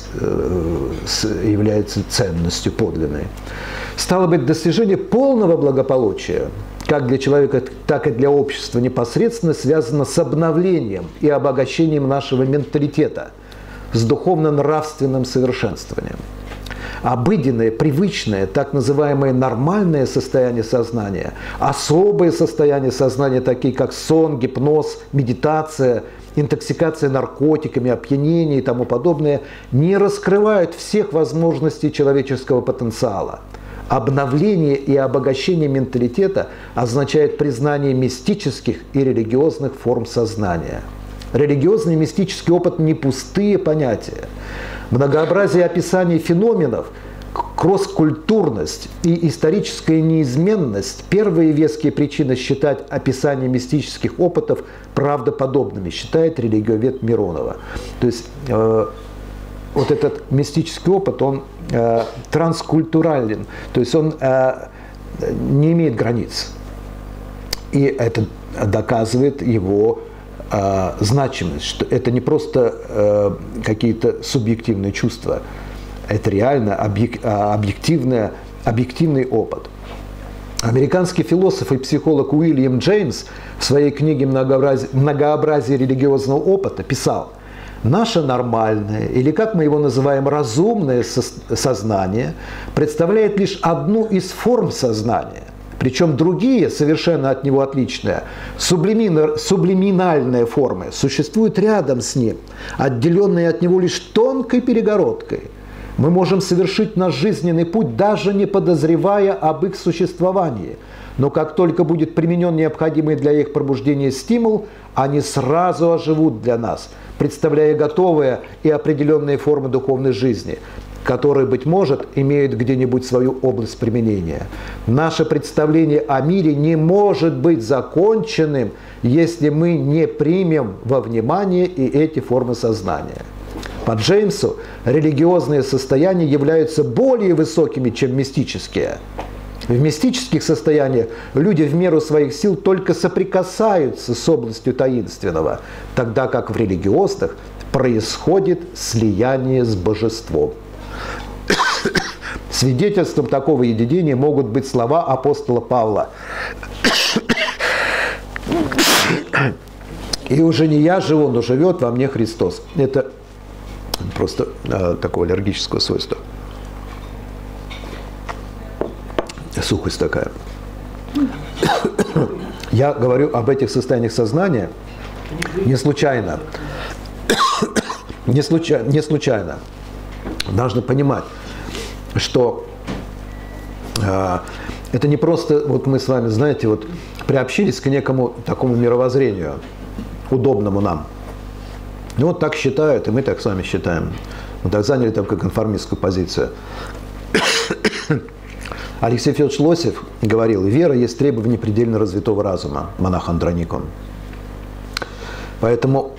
Speaker 1: является ценностью подлинной. Стало быть, достижение полного благополучия, как для человека, так и для общества, непосредственно связано с обновлением и обогащением нашего менталитета, с духовно-нравственным совершенствованием. Обыденное, привычное, так называемое нормальное состояние сознания, особые состояния сознания, такие как сон, гипноз, медитация, интоксикация наркотиками, опьянение и тому подобное, не раскрывают всех возможностей человеческого потенциала. Обновление и обогащение менталитета означает признание мистических и религиозных форм сознания. Религиозный и мистический опыт не пустые понятия. Многообразие описаний феноменов, кросс-культурность и историческая неизменность – первые веские причины считать описание мистических опытов правдоподобными, считает религиовед Миронова. То есть вот этот мистический опыт, он транскультурален, то есть он не имеет границ. И это доказывает его значимость, что это не просто какие-то субъективные чувства, это реально объективный опыт. Американский философ и психолог Уильям Джеймс в своей книге «Многообразие религиозного опыта» писал: «Наше нормальное, или как мы его называем, разумное сознание представляет лишь одну из форм сознания. Причем другие, совершенно от него отличные, сублиминальные формы, существуют рядом с ним, отделенные от него лишь тонкой перегородкой. Мы можем совершить наш жизненный путь, даже не подозревая об их существовании. Но как только будет применен необходимый для их пробуждения стимул, они сразу оживут для нас, представляя готовые и определенные формы духовной жизни, которые, быть может, имеют где-нибудь свою область применения. Наше представление о мире не может быть законченным, если мы не примем во внимание и эти формы сознания». По Джеймсу религиозные состояния являются более высокими, чем мистические. В мистических состояниях люди в меру своих сил только соприкасаются с областью таинственного, тогда как в религиозных происходит слияние с божеством. Свидетельством такого единения могут быть слова апостола Павла: «И уже не я живу, но живет во мне Христос». Это просто такого аллергического свойства. Сухость такая. Я говорю об этих состояниях сознания не случайно. Не случайно. Нужно понимать, что это не просто, вот мы с вами, знаете, вот приобщились к некому такому мировоззрению, удобному нам. И вот так считают, и мы так с вами считаем. Мы так заняли такую конформистскую позицию. Алексей Федорович Лосев говорил: вера есть требование предельно развитого разума, монах Андроникон. Поэтому,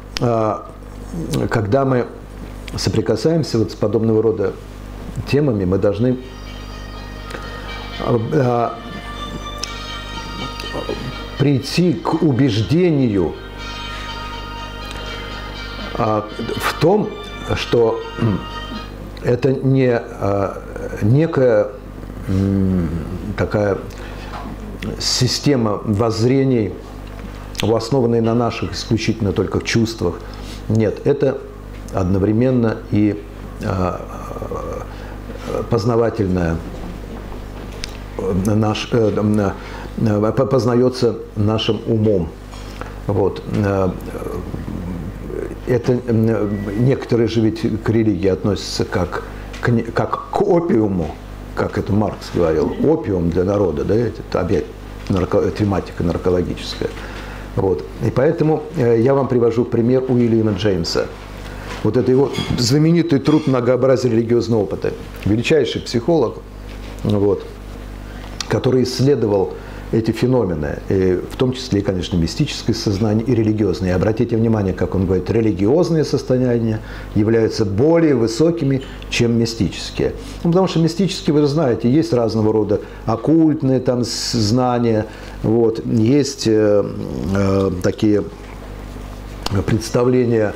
Speaker 1: когда мы соприкасаемся вот с подобного рода темами, мы должны прийти к убеждению в том, что это не некая такая система воззрений, основанная на наших исключительно только чувствах. Нет, это одновременно и познавательная, познается нашим умом. Вот. Это некоторые же ведь к религии относятся как к опиуму, как это Маркс говорил, опиум для народа, да, это опять тематика наркологическая. Вот. И поэтому я вам привожу пример Уильяма Джеймса. Вот это его знаменитый труд «Многообразие религиозного опыта». Величайший психолог, вот, который исследовал эти феномены, и в том числе, конечно, мистическое сознание и религиозное. И обратите внимание, как он говорит, религиозные состояния являются более высокими, чем мистические. Ну, потому что мистические, вы же знаете, есть разного рода оккультные там знания, вот, есть такие представления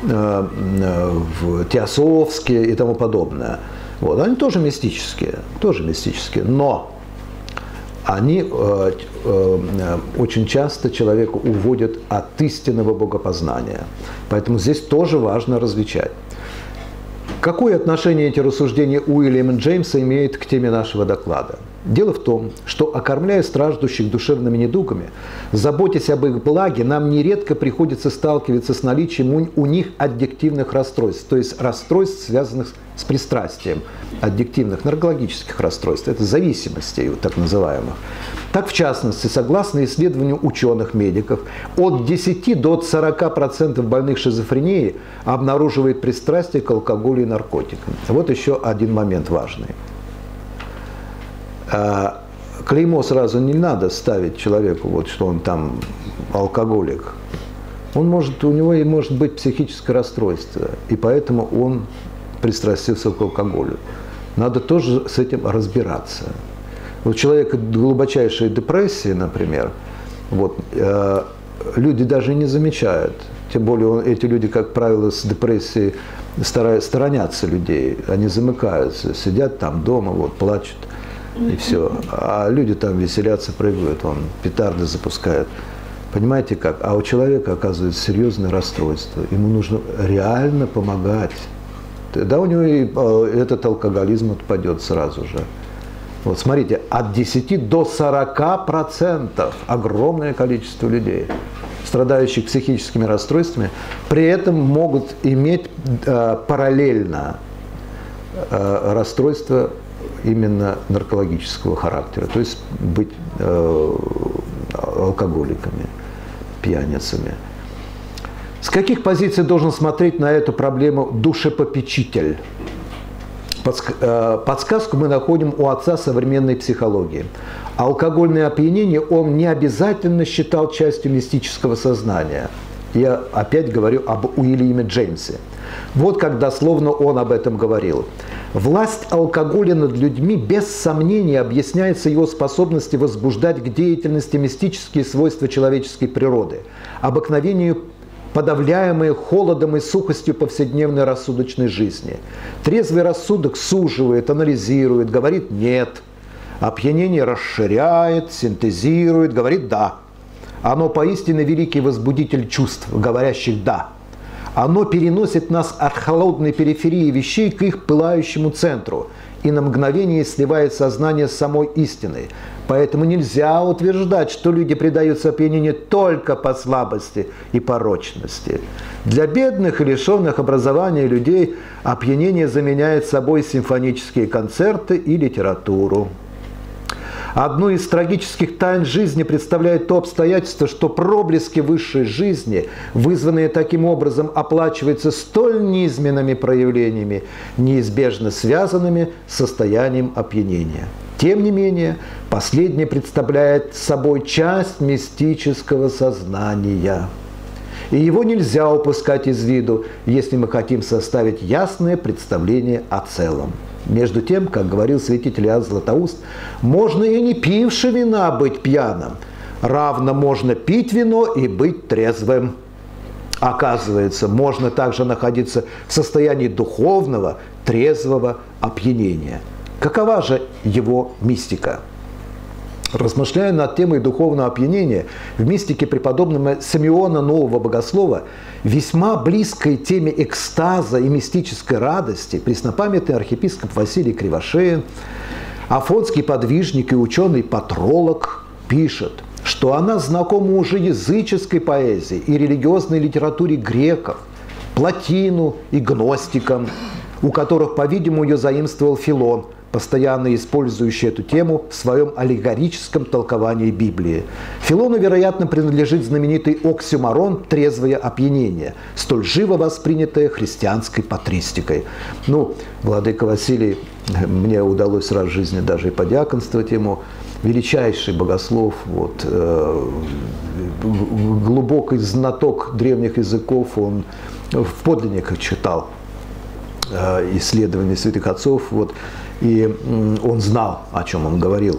Speaker 1: теософские и тому подобное. Вот, они тоже мистические, но они очень часто человека уводят от истинного богопознания. Поэтому здесь тоже важно различать. Какое отношение эти рассуждения Уильяма Джеймса имеют к теме нашего доклада? Дело в том, что, окормляя страждущих душевными недугами, заботясь об их благе, нам нередко приходится сталкиваться с наличием у них аддиктивных расстройств, то есть расстройств, связанных с пристрастием, аддиктивных наркологических расстройств, это зависимостей, вот так называемых. Так, в частности, согласно исследованию ученых-медиков, от 10 до 40% больных шизофренией обнаруживает пристрастие к алкоголю и наркотикам. Вот еще один момент важный. Клеймо сразу не надо ставить человеку, вот, что он там алкоголик. У него и может быть психическое расстройство, и поэтому он пристрастился к алкоголю. Надо тоже с этим разбираться. У человека глубочайшая депрессия, например, вот, люди даже не замечают. Тем более эти люди, как правило, с депрессией сторонятся людей. Они замыкаются, сидят там дома, вот, плачут. И все. А люди там веселятся, прыгают, он петарды запускает. Понимаете как? А у человека оказывается серьезное расстройство. Ему нужно реально помогать. Тогда у него и этот алкоголизм отпадет сразу же. Вот смотрите, от 10 до 40% огромное количество людей, страдающих психическими расстройствами, при этом могут иметь параллельно расстройство именно наркологического характера, то есть быть алкоголиками, пьяницами. С каких позиций должен смотреть на эту проблему душепопечитель? Подсказку мы находим у отца современной психологии. Алкогольное опьянение он не обязательно считал частью мистического сознания. Я опять говорю об Уильяме Джеймсе. Вот как дословно он об этом говорил. Власть алкоголя над людьми без сомнения объясняется его способностью возбуждать к деятельности мистические свойства человеческой природы, обыкновению, подавляемые холодом и сухостью повседневной рассудочной жизни. Трезвый рассудок суживает, анализирует, говорит «нет». Опьянение расширяет, синтезирует, говорит «да». Оно поистине великий возбудитель чувств, говорящих «да». Оно переносит нас от холодной периферии вещей к их пылающему центру и на мгновение сливает сознание с самой истиной. Поэтому нельзя утверждать, что люди предаются опьянению только по слабости и порочности. Для бедных и лишенных образования людей опьянение заменяет собой симфонические концерты и литературу. Одну из трагических тайн жизни представляет то обстоятельство, что проблески высшей жизни, вызванные таким образом, оплачиваются столь низменными проявлениями, неизбежно связанными с состоянием опьянения. Тем не менее, последнее представляет собой часть мистического сознания. И его нельзя упускать из виду, если мы хотим составить ясное представление о целом. Между тем, как говорил святитель Иоанн Златоуст, можно и не пивши вина быть пьяным, равно можно пить вино и быть трезвым. Оказывается, можно также находиться в состоянии духовного, трезвого опьянения. Какова же его мистика? Размышляя над темой духовного опьянения, в мистике преподобного Симеона Нового Богослова, весьма близкой теме экстаза и мистической радости, преснопамятный архиепископ Василий Кривошеин, афонский подвижник и ученый-патролог, пишет, что она знакома уже языческой поэзии и религиозной литературе греков, Плотину и гностикам, у которых, по-видимому, ее заимствовал Филон, постоянно использующий эту тему в своем аллегорическом толковании Библии. Филону, вероятно, принадлежит знаменитый оксюморон «трезвое опьянение», столь живо воспринятое христианской патристикой. Ну, владыка Василий, мне удалось раз в жизни даже и подиаконствовать ему, величайший богослов, вот, глубокий знаток древних языков, он в подлинниках читал исследования святых отцов, вот, и он знал, о чем он говорил.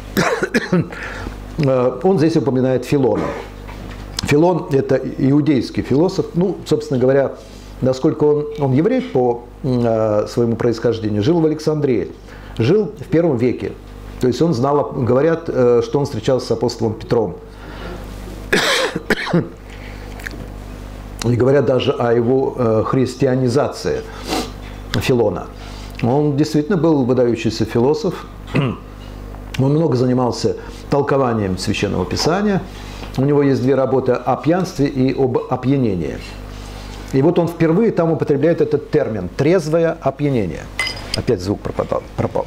Speaker 1: Он здесь упоминает Филона. Филон – это иудейский философ, ну, собственно говоря, насколько он еврей по своему происхождению, жил в Александрии, жил в первом веке. То есть он знал, говорят, что он встречался с апостолом Петром. И говорят даже о его христианизации Филона. Он действительно был выдающийся философ. Он много занимался толкованием Священного Писания. У него есть две работы о пьянстве и об опьянении. И вот он впервые там употребляет этот термин «трезвое опьянение». Опять звук пропал.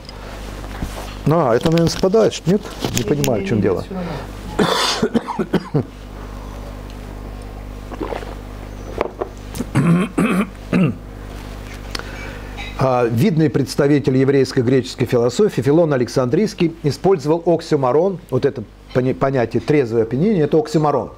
Speaker 1: Это, наверное, спадает, что нет? Не понимаю, в чем дело. Видный представитель еврейско-греческой философии Филон Александрийский использовал оксюморон, вот это понятие трезвое опьянение, это оксюморон.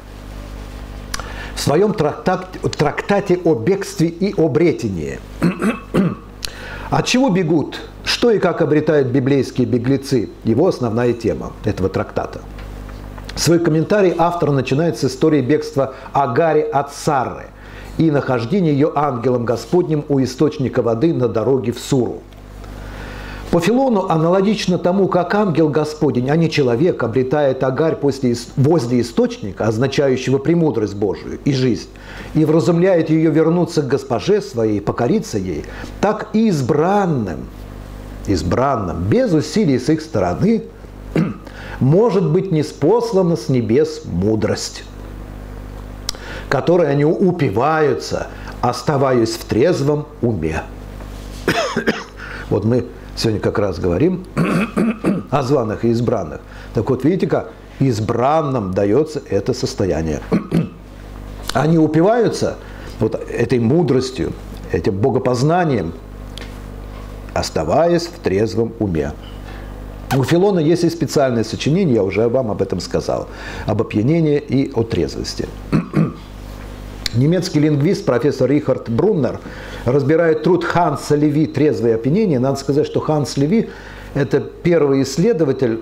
Speaker 1: В своем трактате о бегстве и о бретении. От чего бегут? Что и как обретают библейские беглецы? Его основная тема этого трактата. Свой комментарий автор начинает с истории бегства Агари от Сарры и нахождения ее ангелом Господним у источника воды на дороге в Суру. По Филону аналогично тому, как ангел Господень, а не человек, обретает Агарь возле источника, означающего премудрость Божию и жизнь, и вразумляет ее вернуться к госпоже своей, покориться ей, так и избранным, без усилий с их стороны, может быть ниспослана с небес мудрость, которой они упиваются, оставаясь в трезвом уме. Вот мы сегодня как раз говорим о званых и избранных. Так вот, видите, как избранным дается это состояние. Они упиваются вот этой мудростью, этим богопознанием, оставаясь в трезвом уме. У Филона есть и специальное сочинение, я уже вам об этом сказал, об опьянении и о трезвости. Немецкий лингвист профессор Рихард Бруннер разбирает труд Ханса Леви «Трезвое опьянение». Надо сказать, что Ханс Леви – это первый исследователь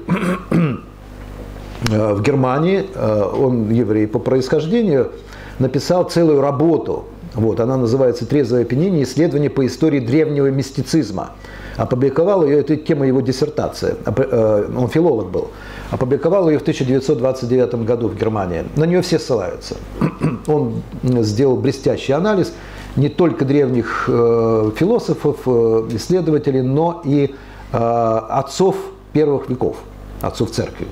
Speaker 1: в Германии, он еврей по происхождению, написал целую работу. Вот, она называется «Трезвое опьянение. Исследование по истории древнего мистицизма». Опубликовал ее, это тема его диссертации, он филолог был. Опубликовал ее в 1929 году в Германии. На нее все ссылаются. Он сделал блестящий анализ не только древних философов, исследователей, но и отцов первых веков, отцов церкви.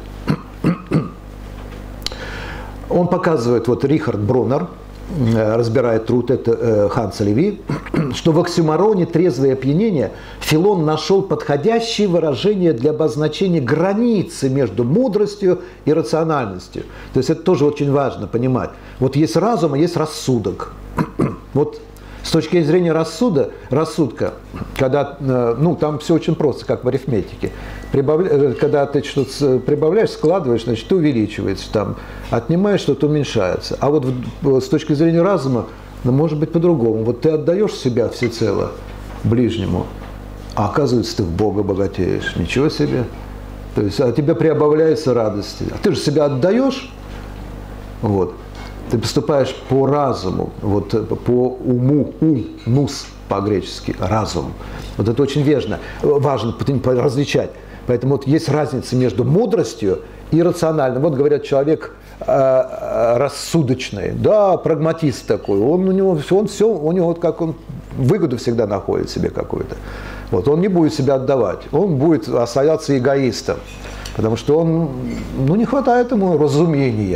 Speaker 1: Он показывает, вот Рихард Брунер разбирает труд Ханса Леви, что в оксюмороне «трезвое опьянение» Филон нашел подходящее выражение для обозначения границы между мудростью и рациональностью. То есть это тоже очень важно понимать. Вот есть разум, а есть рассудок. Вот с точки зрения рассудка, когда, ну, там все очень просто, как в арифметике. Когда ты что-то прибавляешь, складываешь, значит, увеличивается, там, отнимаешь, что-то уменьшается. А вот с точки зрения разума, ну, может быть по-другому. Вот ты отдаешь себя всецело ближнему, а оказывается, ты в Бога богатеешь. Ничего себе. То есть, а тебе прибавляется радости. А ты же себя отдаешь, вот. Ты поступаешь по разуму, вот, по уму, нус по-гречески, разум. Вот это очень важно различать. Поэтому вот есть разница между мудростью и рациональным. Вот говорят, человек рассудочный, да, прагматист такой, у него вот как он выгоду всегда находит себе какую-то. Вот, он не будет себя отдавать, он будет оставаться эгоистом. Потому что он, ну, не хватает ему разум.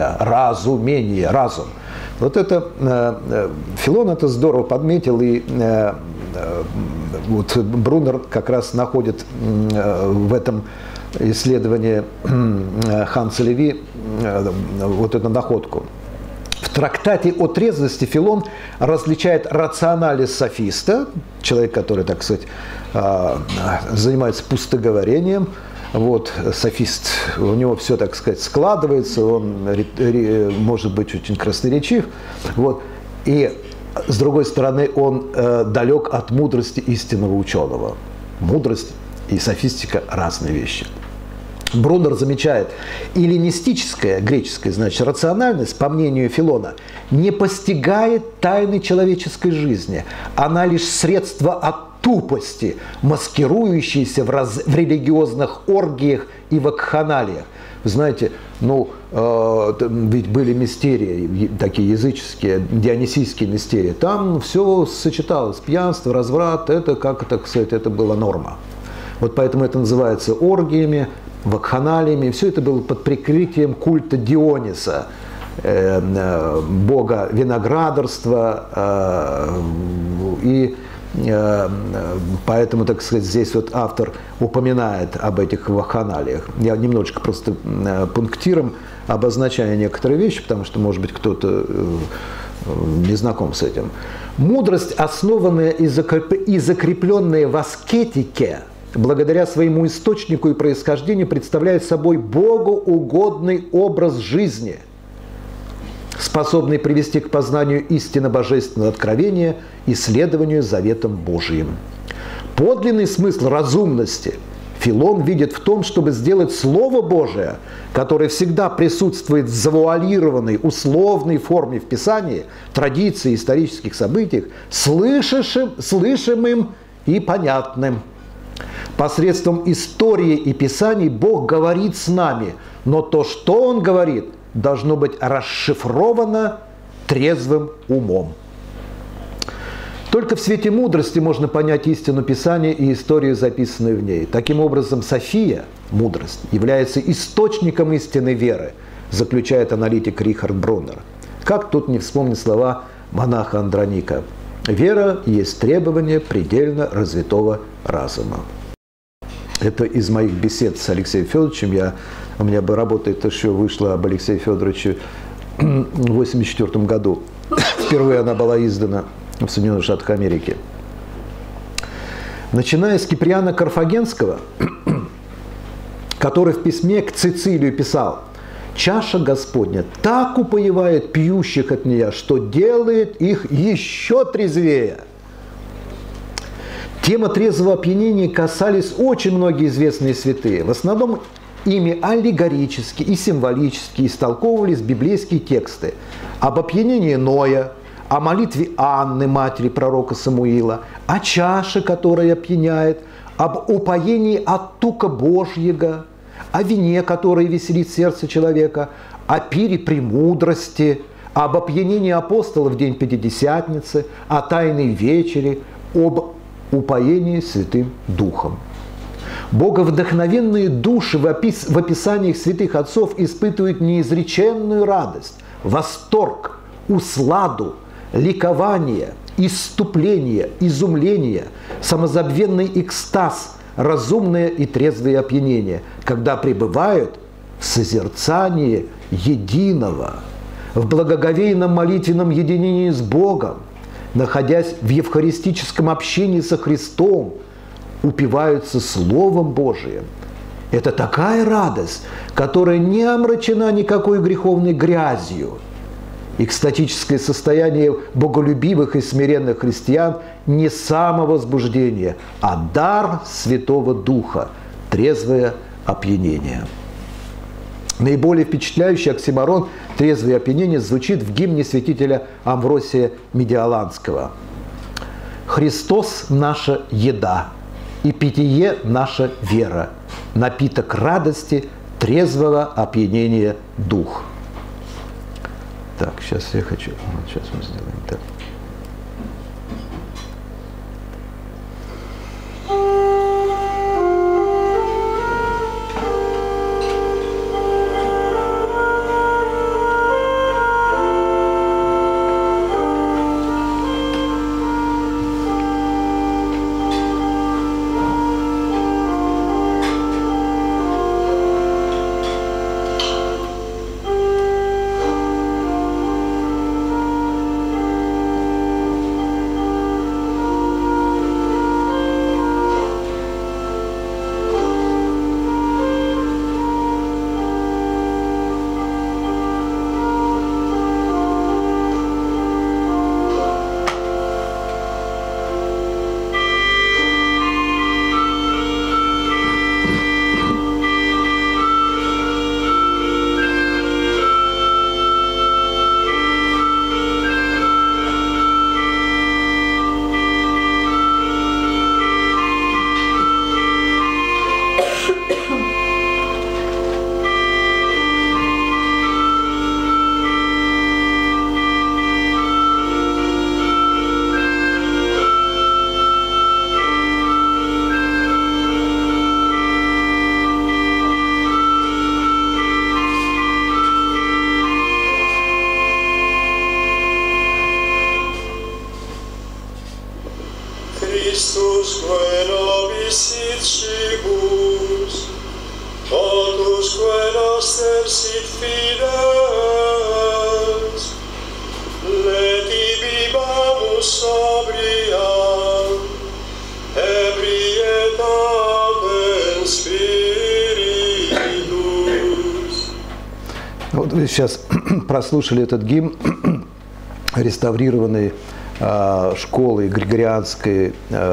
Speaker 1: Вот это Филон это здорово подметил, и вот Брунер как раз находит в этом исследовании Ханса Леви вот эту находку. В трактате о трезвости Филон различает рационалис софиста, человек, который, так сказать, занимается пустоговорением. Вот, софист, у него все, так сказать, складывается, он может быть очень красноречив. Вот. И, с другой стороны, он далек от мудрости истинного ученого. Мудрость и софистика – разные вещи. Брунер замечает, эллинистическая, греческая, значит, рациональность, по мнению Филона, не постигает тайны человеческой жизни. Она лишь средство от тупости, маскирующейся в религиозных оргиях и вакханалиях. Вы знаете, ну, ведь были мистерии, такие языческие, дионисийские мистерии. Там все сочеталось, пьянство, разврат, это, как так сказать, это была норма. Вот поэтому это называется оргиями, вакханалиями. Все это было под прикрытием культа Диониса, бога виноградарства, и поэтому, так сказать, здесь вот автор упоминает об этих вакханалиях. Я немножечко просто пунктиром обозначаю некоторые вещи, потому что, может быть, кто-то не знаком с этим. Мудрость, основанная и закрепленная в аскетике, благодаря своему источнику и происхождению, представляет собой Богу угодный образ жизни, способный привести к познанию истинно божественного откровения и следованию заветам Божьим. Подлинный смысл разумности Филон видит в том, чтобы сделать Слово Божие, которое всегда присутствует в завуалированной, условной форме в Писании, традиции, исторических событиях, слышимым и понятным. Посредством истории и Писаний Бог говорит с нами, но то, что Он говорит, должно быть расшифровано трезвым умом. Только в свете мудрости можно понять истину Писания и историю, записанную в ней. Таким образом, София, мудрость, является источником истинной веры, заключает аналитик Рихард Брунер. Как тут не вспомнить слова монаха Андроника? Вера есть требование предельно развитого разума. Это из моих бесед с Алексеем Федоровичем. У меня работа еще вышла об Алексее Федоровиче в 1984 году. Впервые она была издана в Соединенных Штатах Америки. Начиная с Киприана Карфагенского, который в письме к Цицилию писал: «Чаша Господня так упоевает пьющих от нее, что делает их еще трезвее». Тема трезвого опьянения касались очень многие известные святые. В основном ими аллегорически и символически истолковывались библейские тексты об опьянении Ноя, о молитве Анны, матери пророка Самуила, о чаше, которая опьяняет, об упоении от тука Божьего, о вине, которая веселит сердце человека, о пире премудрости, об опьянении апостолов в день Пятидесятницы, о Тайной вечере, об упоении Святым Духом. Боговдохновенные души в описаниях святых отцов испытывают неизреченную радость, восторг, усладу, ликование, исступление, изумление, самозабвенный экстаз, разумное и трезвое опьянение, когда пребывают в созерцании единого, в благоговейном молитвенном единении с Богом, находясь в евхаристическом общении со Христом, упиваются Словом Божиим. Это такая радость, которая не омрачена никакой греховной грязью. Экстатическое состояние боголюбивых и смиренных христиан не самовозбуждение, а дар Святого Духа, трезвое опьянение. Наиболее впечатляющий оксиморон «трезвое опьянение» звучит в гимне святителя Амвросия Медиаланского. «Христос – наша еда, и питье – наша вера, напиток радости, трезвого опьянения дух». Так, сейчас я хочу... Сейчас мы сделаем так. Вот вы сейчас прослушали этот гимн, реставрированный школой Григорианской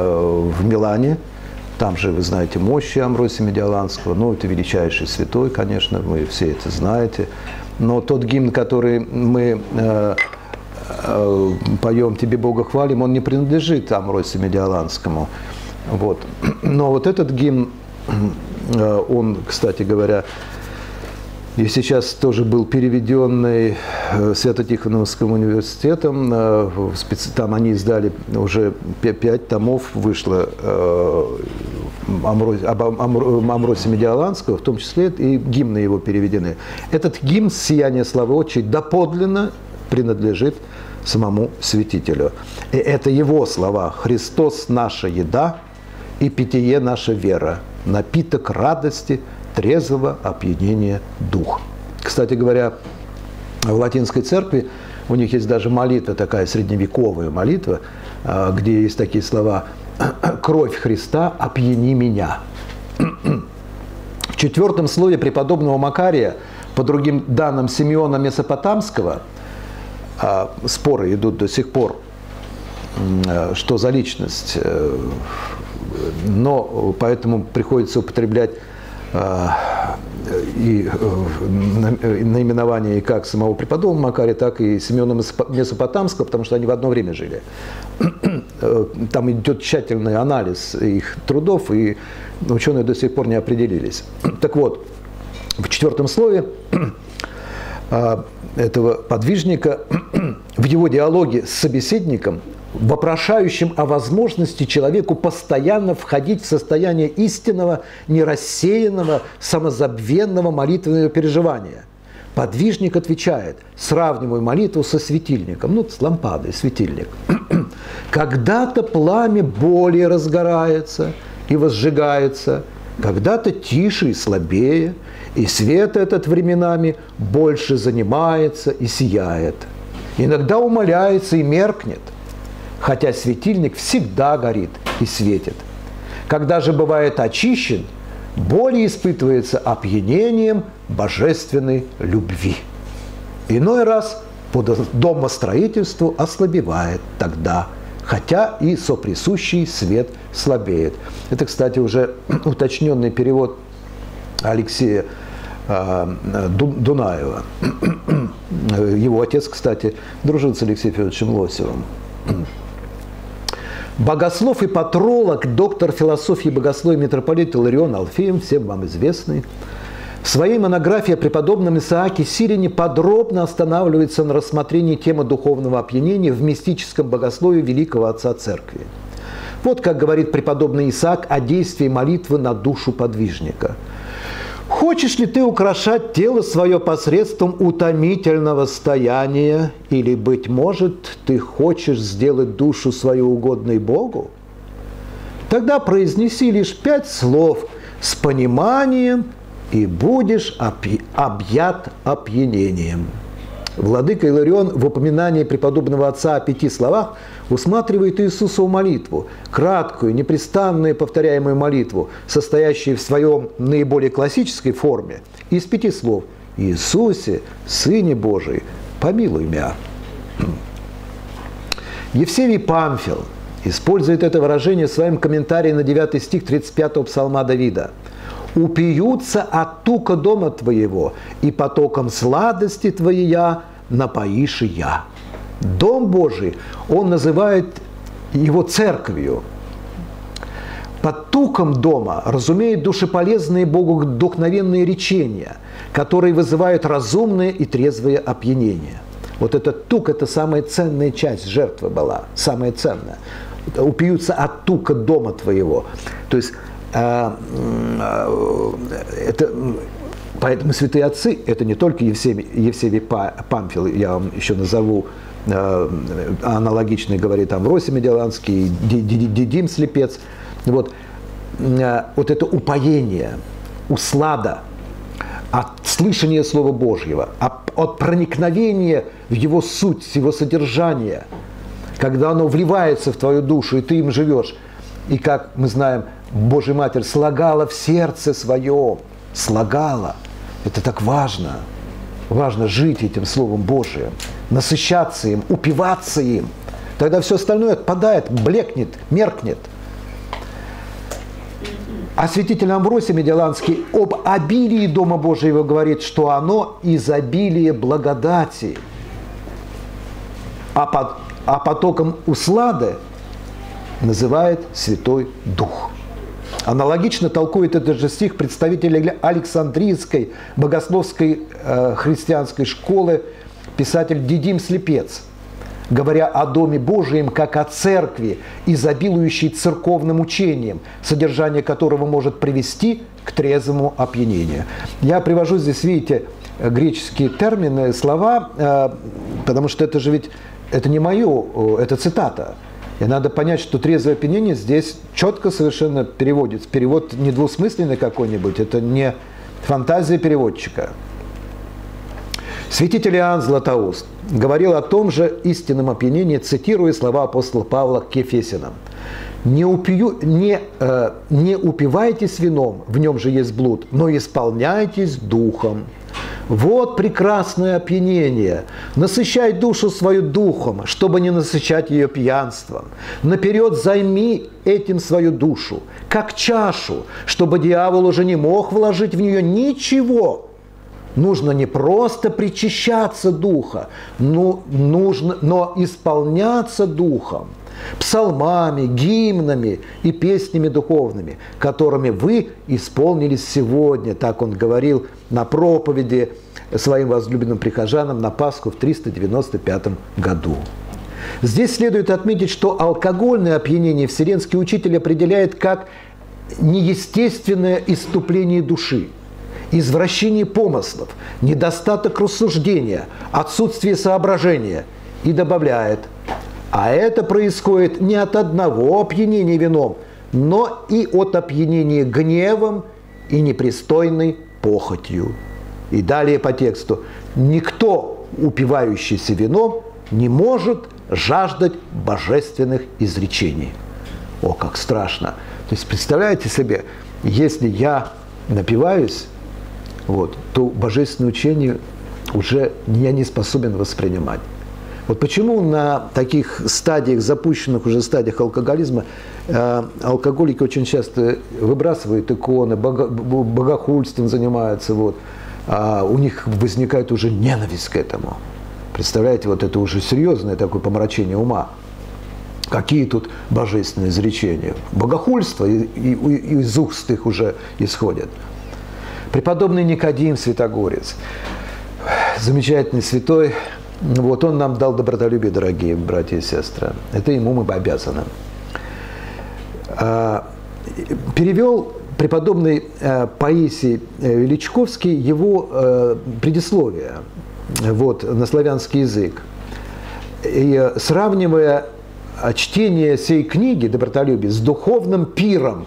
Speaker 1: в Милане. Там же, вы знаете, мощи Амвросия Медиаланского. Ну, это величайший святой, конечно, вы все это знаете. Но тот гимн, который мы поем «Тебе, Бога, хвалим», он не принадлежит Амвросию Медиаланскому. Вот. Но вот этот гимн, он, кстати говоря, и сейчас тоже был переведенный Свято-Тихоновским университетом. Там они издали уже 5 томов, вышло об Амвросии Медиаланского, в том числе и гимны его переведены. Этот гимн «Сияние славы Отчей» доподлинно принадлежит самому святителю. И это его слова: «Христос – наша еда, и питье – наша вера, напиток радости, трезвого опьянения дух». Кстати говоря, в Латинской церкви у них есть даже молитва, такая средневековая молитва, где есть такие слова: «Кровь Христа, опьяни меня». В 4 слове преподобного Макария, по другим данным Симеона Месопотамского, споры идут до сих пор, что за личность, но поэтому приходится употреблять и наименование как самого преподобного Макария, так и Симеона Месопотамского, потому что они в одно время жили. Там идет тщательный анализ их трудов, и ученые до сих пор не определились. Так вот, в 4 слове этого подвижника в его диалоге с собеседником, вопрошающим о возможности человеку постоянно входить в состояние истинного, нерассеянного, самозабвенного молитвенного переживания. Подвижник отвечает: сравниваю молитву со светильником, с лампадой, светильник. Когда-то пламя более разгорается и возжигается, когда-то тише и слабее, и свет этот временами больше занимается и сияет. Иногда умаляется и меркнет, хотя светильник всегда горит и светит. Когда же бывает очищен, более испытывается опьянением божественной любви. Иной раз по домостроительству ослабевает тогда, хотя и соприсущий свет слабеет. Это, кстати, уже уточненный перевод Алексея Дунаева. Его отец, кстати, дружил с Алексеем Федоровичем Лосевым. Богослов и патролог, доктор философии и богословия митрополит Иларион Алфеев, всем вам известный, в своей монографии о преподобном Исааке Сирине подробно останавливается на рассмотрении темы духовного опьянения в мистическом богословии великого отца Церкви. Вот как говорит преподобный Исаак о действии молитвы на душу подвижника. «Хочешь ли ты украшать тело свое посредством утомительного стояния, или, быть может, ты хочешь сделать душу свою угодной Богу? Тогда произнеси лишь 5 слов с пониманием, и будешь объят опьянением». Владыка Иларион в упоминании преподобного отца о 5 словах усматривает Иисусову молитву, краткую, непрестанную повторяемую молитву, состоящую в своем наиболее классической форме из 5 слов: «Иисусе, Сыне Божий, помилуй меня». Евсевий Памфил использует это выражение в своем комментарии на 9 стих 35-го псалма Давида. «Упьются от тука дома твоего, и потоком сладости твоя напоишь и я». Дом Божий он называет его церковью. Под туком дома разумеет душеполезные богодухновенные речения, которые вызывают разумное и трезвое опьянение. Вот этот тук – это самая ценная часть жертвы была, самая ценная. «Упьются от тука дома твоего». То есть это, поэтому святые отцы – это не только Евсевий Памфил, я вам еще назову аналогичный, говорит Амвросий Медиаланский, Дидим Слепец. Вот это упоение, услада от слышания Слова Божьего, от проникновения в его суть, в его содержание, когда оно вливается в твою душу, и ты им живешь. И, как мы знаем, Божья Матерь слагала в сердце своем, слагала. Это так важно. Важно жить этим Словом Божиим, насыщаться им, упиваться им. Тогда все остальное отпадает, блекнет, меркнет. А святитель Амвросий Медиаланский об обилии Дома Божьего говорит, что оно изобилие благодати. А потоком услады называет Святой Дух. Аналогично толкует этот же стих представитель Александрийской богословской христианской школы писатель Дидим Слепец, говоря о Доме Божием как о церкви, изобилующей церковным учением, содержание которого может привести к трезвому опьянению. Я привожу здесь, видите, греческие термины, слова, потому что это же ведь это не мое, это цитата. И надо понять, что трезвое опьянение здесь четко совершенно переводится. Перевод не двусмысленный какой-нибудь, это не фантазия переводчика. Святитель Иоанн Златоуст говорил о том же истинном опьянении, цитируя слова апостола Павла к Ефесянам. Не упивайтесь вином, в нем же есть блуд, но исполняйтесь духом. Вот прекрасное опьянение. Насыщай душу свою духом, чтобы не насыщать ее пьянством. Наперед займи этим свою душу, как чашу, чтобы дьявол уже не мог вложить в нее ничего. Нужно не просто причащаться духа, но исполняться духом, псалмами, гимнами и песнями духовными, которыми вы исполнились сегодня, так он говорил на проповеди своим возлюбленным прихожанам на Пасху в 395 году. Здесь следует отметить, что алкогольное опьянение вселенский учитель определяет как неестественное исступление души, извращение помыслов, недостаток рассуждения, отсутствие соображения, и добавляет: а это происходит не от одного опьянения вином, но и от опьянения гневом и непристойной похотью. И далее по тексту: никто, упивающийся вином, не может жаждать божественных изречений. О, как страшно! То есть, представляете себе, если я напиваюсь, то божественное учение уже я не способен воспринимать. Вот почему на таких стадиях, запущенных уже стадиях алкоголизма, алкоголики очень часто выбрасывают иконы, богохульством занимаются, а у них возникает уже ненависть к этому. Представляете, это уже серьезное такое помрачение ума. Какие тут божественные изречения? Богохульство из уст их уже исходит. Преподобный Никодим Святогорец, замечательный святой, он нам дал добротолюбие, дорогие братья и сестры. Это ему мы обязаны. Перевел преподобный Паисий Величковский его предисловие на славянский язык. И сравнивая чтение сей книги «Добротолюбие» с духовным пиром,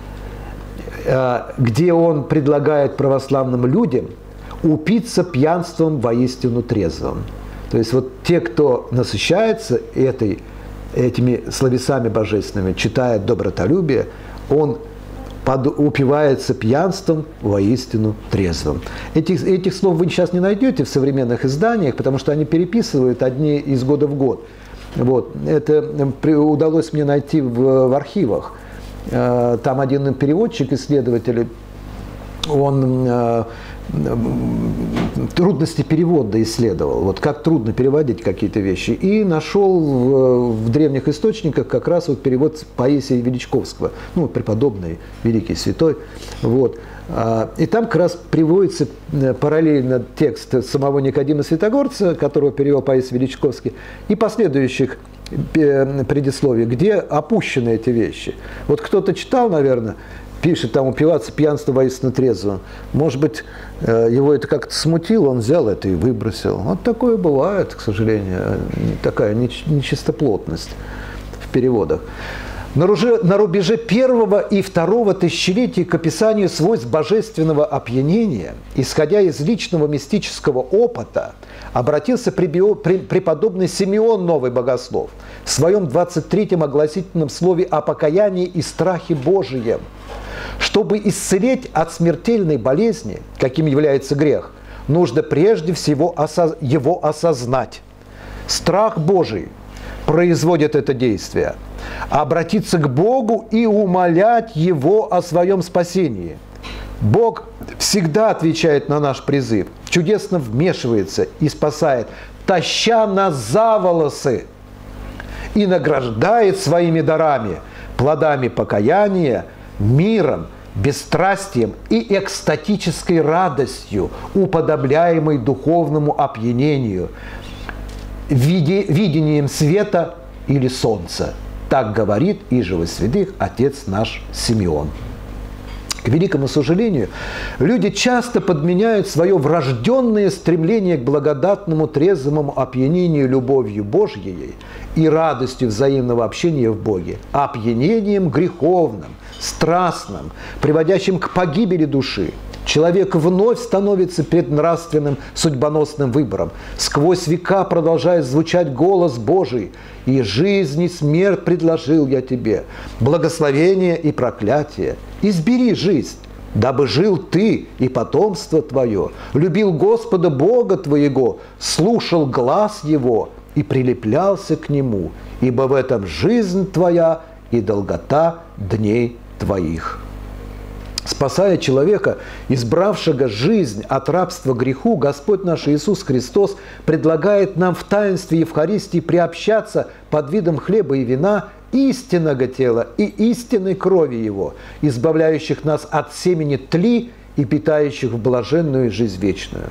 Speaker 1: где он предлагает православным людям упиться пьянством воистину трезвым. То есть те, кто насыщается этими словесами божественными, читает добротолюбие, он упивается пьянством воистину трезвым. Этих слов вы сейчас не найдете в современных изданиях, потому что они переписывают одни из года в год. Это удалось мне найти в архивах. Там один переводчик, исследователь, он трудности перевода исследовал, как трудно переводить какие-то вещи, и нашел в древних источниках как раз перевод Паисия Величковского, преподобный, великий святой. И там как раз приводится параллельно текст самого Никодима Святогорца, которого перевел Паисий Величковский, и последующих предисловий, где опущены эти вещи. Кто-то читал, наверное, пишет там: упиваться пьянство воистину трезвым. Может быть, его это как-то смутило, он взял это и выбросил. Такое бывает, к сожалению, такая нечистоплотность в переводах. На рубеже первого и второго тысячелетий к описанию свойств божественного опьянения, исходя из личного мистического опыта, обратился преподобный Симеон Новый Богослов в своем 23-м огласительном слове о покаянии и страхе Божием. Чтобы исцелеть от смертельной болезни, каким является грех, нужно прежде всего его осознать. Страх Божий производит это действие. Обратиться к Богу и умолять Его о своем спасении. Бог всегда отвечает на наш призыв, чудесно вмешивается и спасает, таща нас за волосы, и награждает своими дарами, плодами покаяния, миром, бесстрастием и экстатической радостью, уподобляемой духовному опьянению, видением света или солнца. Так говорит иже во святых отец наш Симеон. К великому сожалению, люди часто подменяют свое врожденное стремление к благодатному трезвому опьянению любовью Божьей и радостью взаимного общения в Боге опьянением греховным, страстным, приводящим к погибели души. Человек вновь становится перед нравственным судьбоносным выбором. Сквозь века продолжает звучать голос Божий: «И жизнь, и смерть предложил я тебе, благословение и проклятие. Избери жизнь, дабы жил ты и потомство твое, любил Господа Бога твоего, слушал глас Его и прилеплялся к Нему, ибо в этом жизнь твоя и долгота дней твоих». Спасая человека, избравшего жизнь от рабства греху, Господь наш Иисус Христос предлагает нам в таинстве Евхаристии приобщаться под видом хлеба и вина истинного тела и истинной крови Его, избавляющих нас от семени тли и питающих в блаженную жизнь вечную.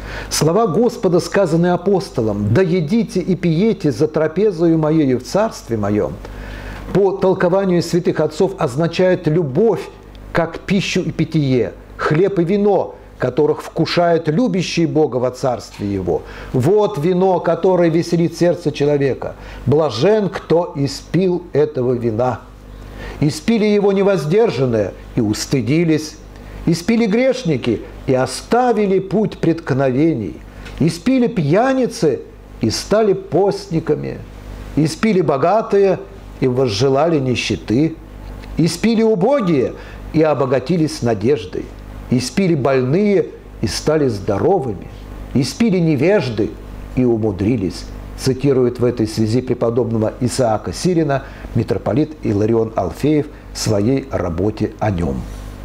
Speaker 1: Слова Господа, сказанные апостолом: «Да едите и пиете за трапезою моею в царстве моем», по толкованию святых отцов означают любовь как пищу и питье, хлеб и вино, которых вкушают любящие Бога во царстве Его. Вот вино, которое веселит сердце человека. Блажен, кто испил этого вина. Испили его невоздержанные и устыдились. Испили грешники и оставили путь преткновений. Испили пьяницы и стали постниками. Испили богатые и возжелали нищеты. Испили убогие и обогатились надеждой. Испили больные и стали здоровыми. Испили невежды и умудрились. Цитирует в этой связи преподобного Исаака Сирина митрополит Иларион Алфеев в своей работе о нем.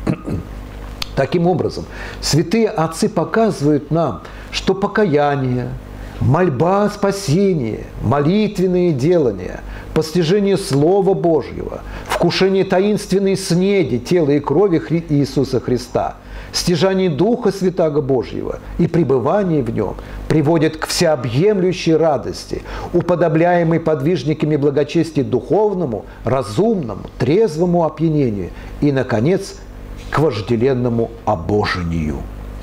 Speaker 1: Таким образом, святые отцы показывают нам, что покаяние, мольба о спасении, молитвенные делания, постижение Слова Божьего, вкушение таинственной снеди тела и крови Иисуса Христа, стяжание Духа Святаго Божьего и пребывание в Нем приводят к всеобъемлющей радости, уподобляемой подвижниками благочестия духовному, разумному, трезвому опьянению и, наконец, к вожделенному обожению.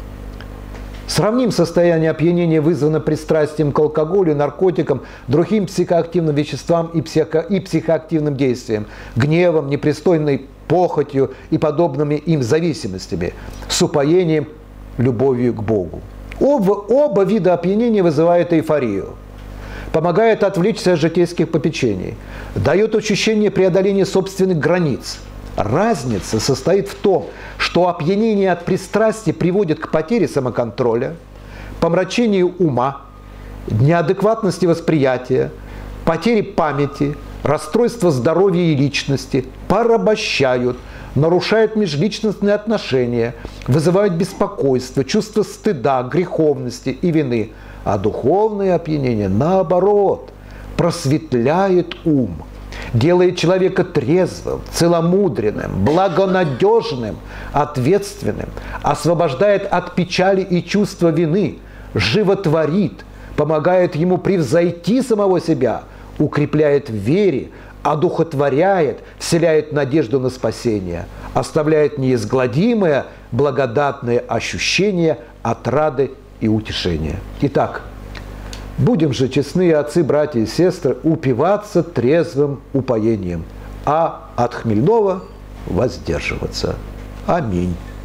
Speaker 1: Сравним состояние опьянения, вызванное пристрастием к алкоголю, наркотикам, другим психоактивным веществам и психоактивным действиям, гневом, непристойной похотью и подобными им зависимостями, с упоением, любовью к Богу. Оба вида опьянения вызывают эйфорию, помогают отвлечься от житейских попечений, дают ощущение преодоления собственных границ. Разница состоит в том, что опьянение от пристрастия приводит к потере самоконтроля, помрачению ума, неадекватности восприятия, потере памяти, расстройство здоровья и личности, порабощают, нарушают межличностные отношения, вызывают беспокойство, чувство стыда, греховности и вины. А духовное опьянение, наоборот, просветляет ум, делает человека трезвым, целомудренным, благонадежным, ответственным, освобождает от печали и чувства вины, животворит, помогает ему превзойти самого себя, укрепляет в вере, одухотворяет, вселяет надежду на спасение, оставляет неизгладимое благодатное ощущение отрады и утешения. Итак, будем же, честные отцы, братья и сестры, упиваться трезвым упоением, а от хмельного воздерживаться. Аминь.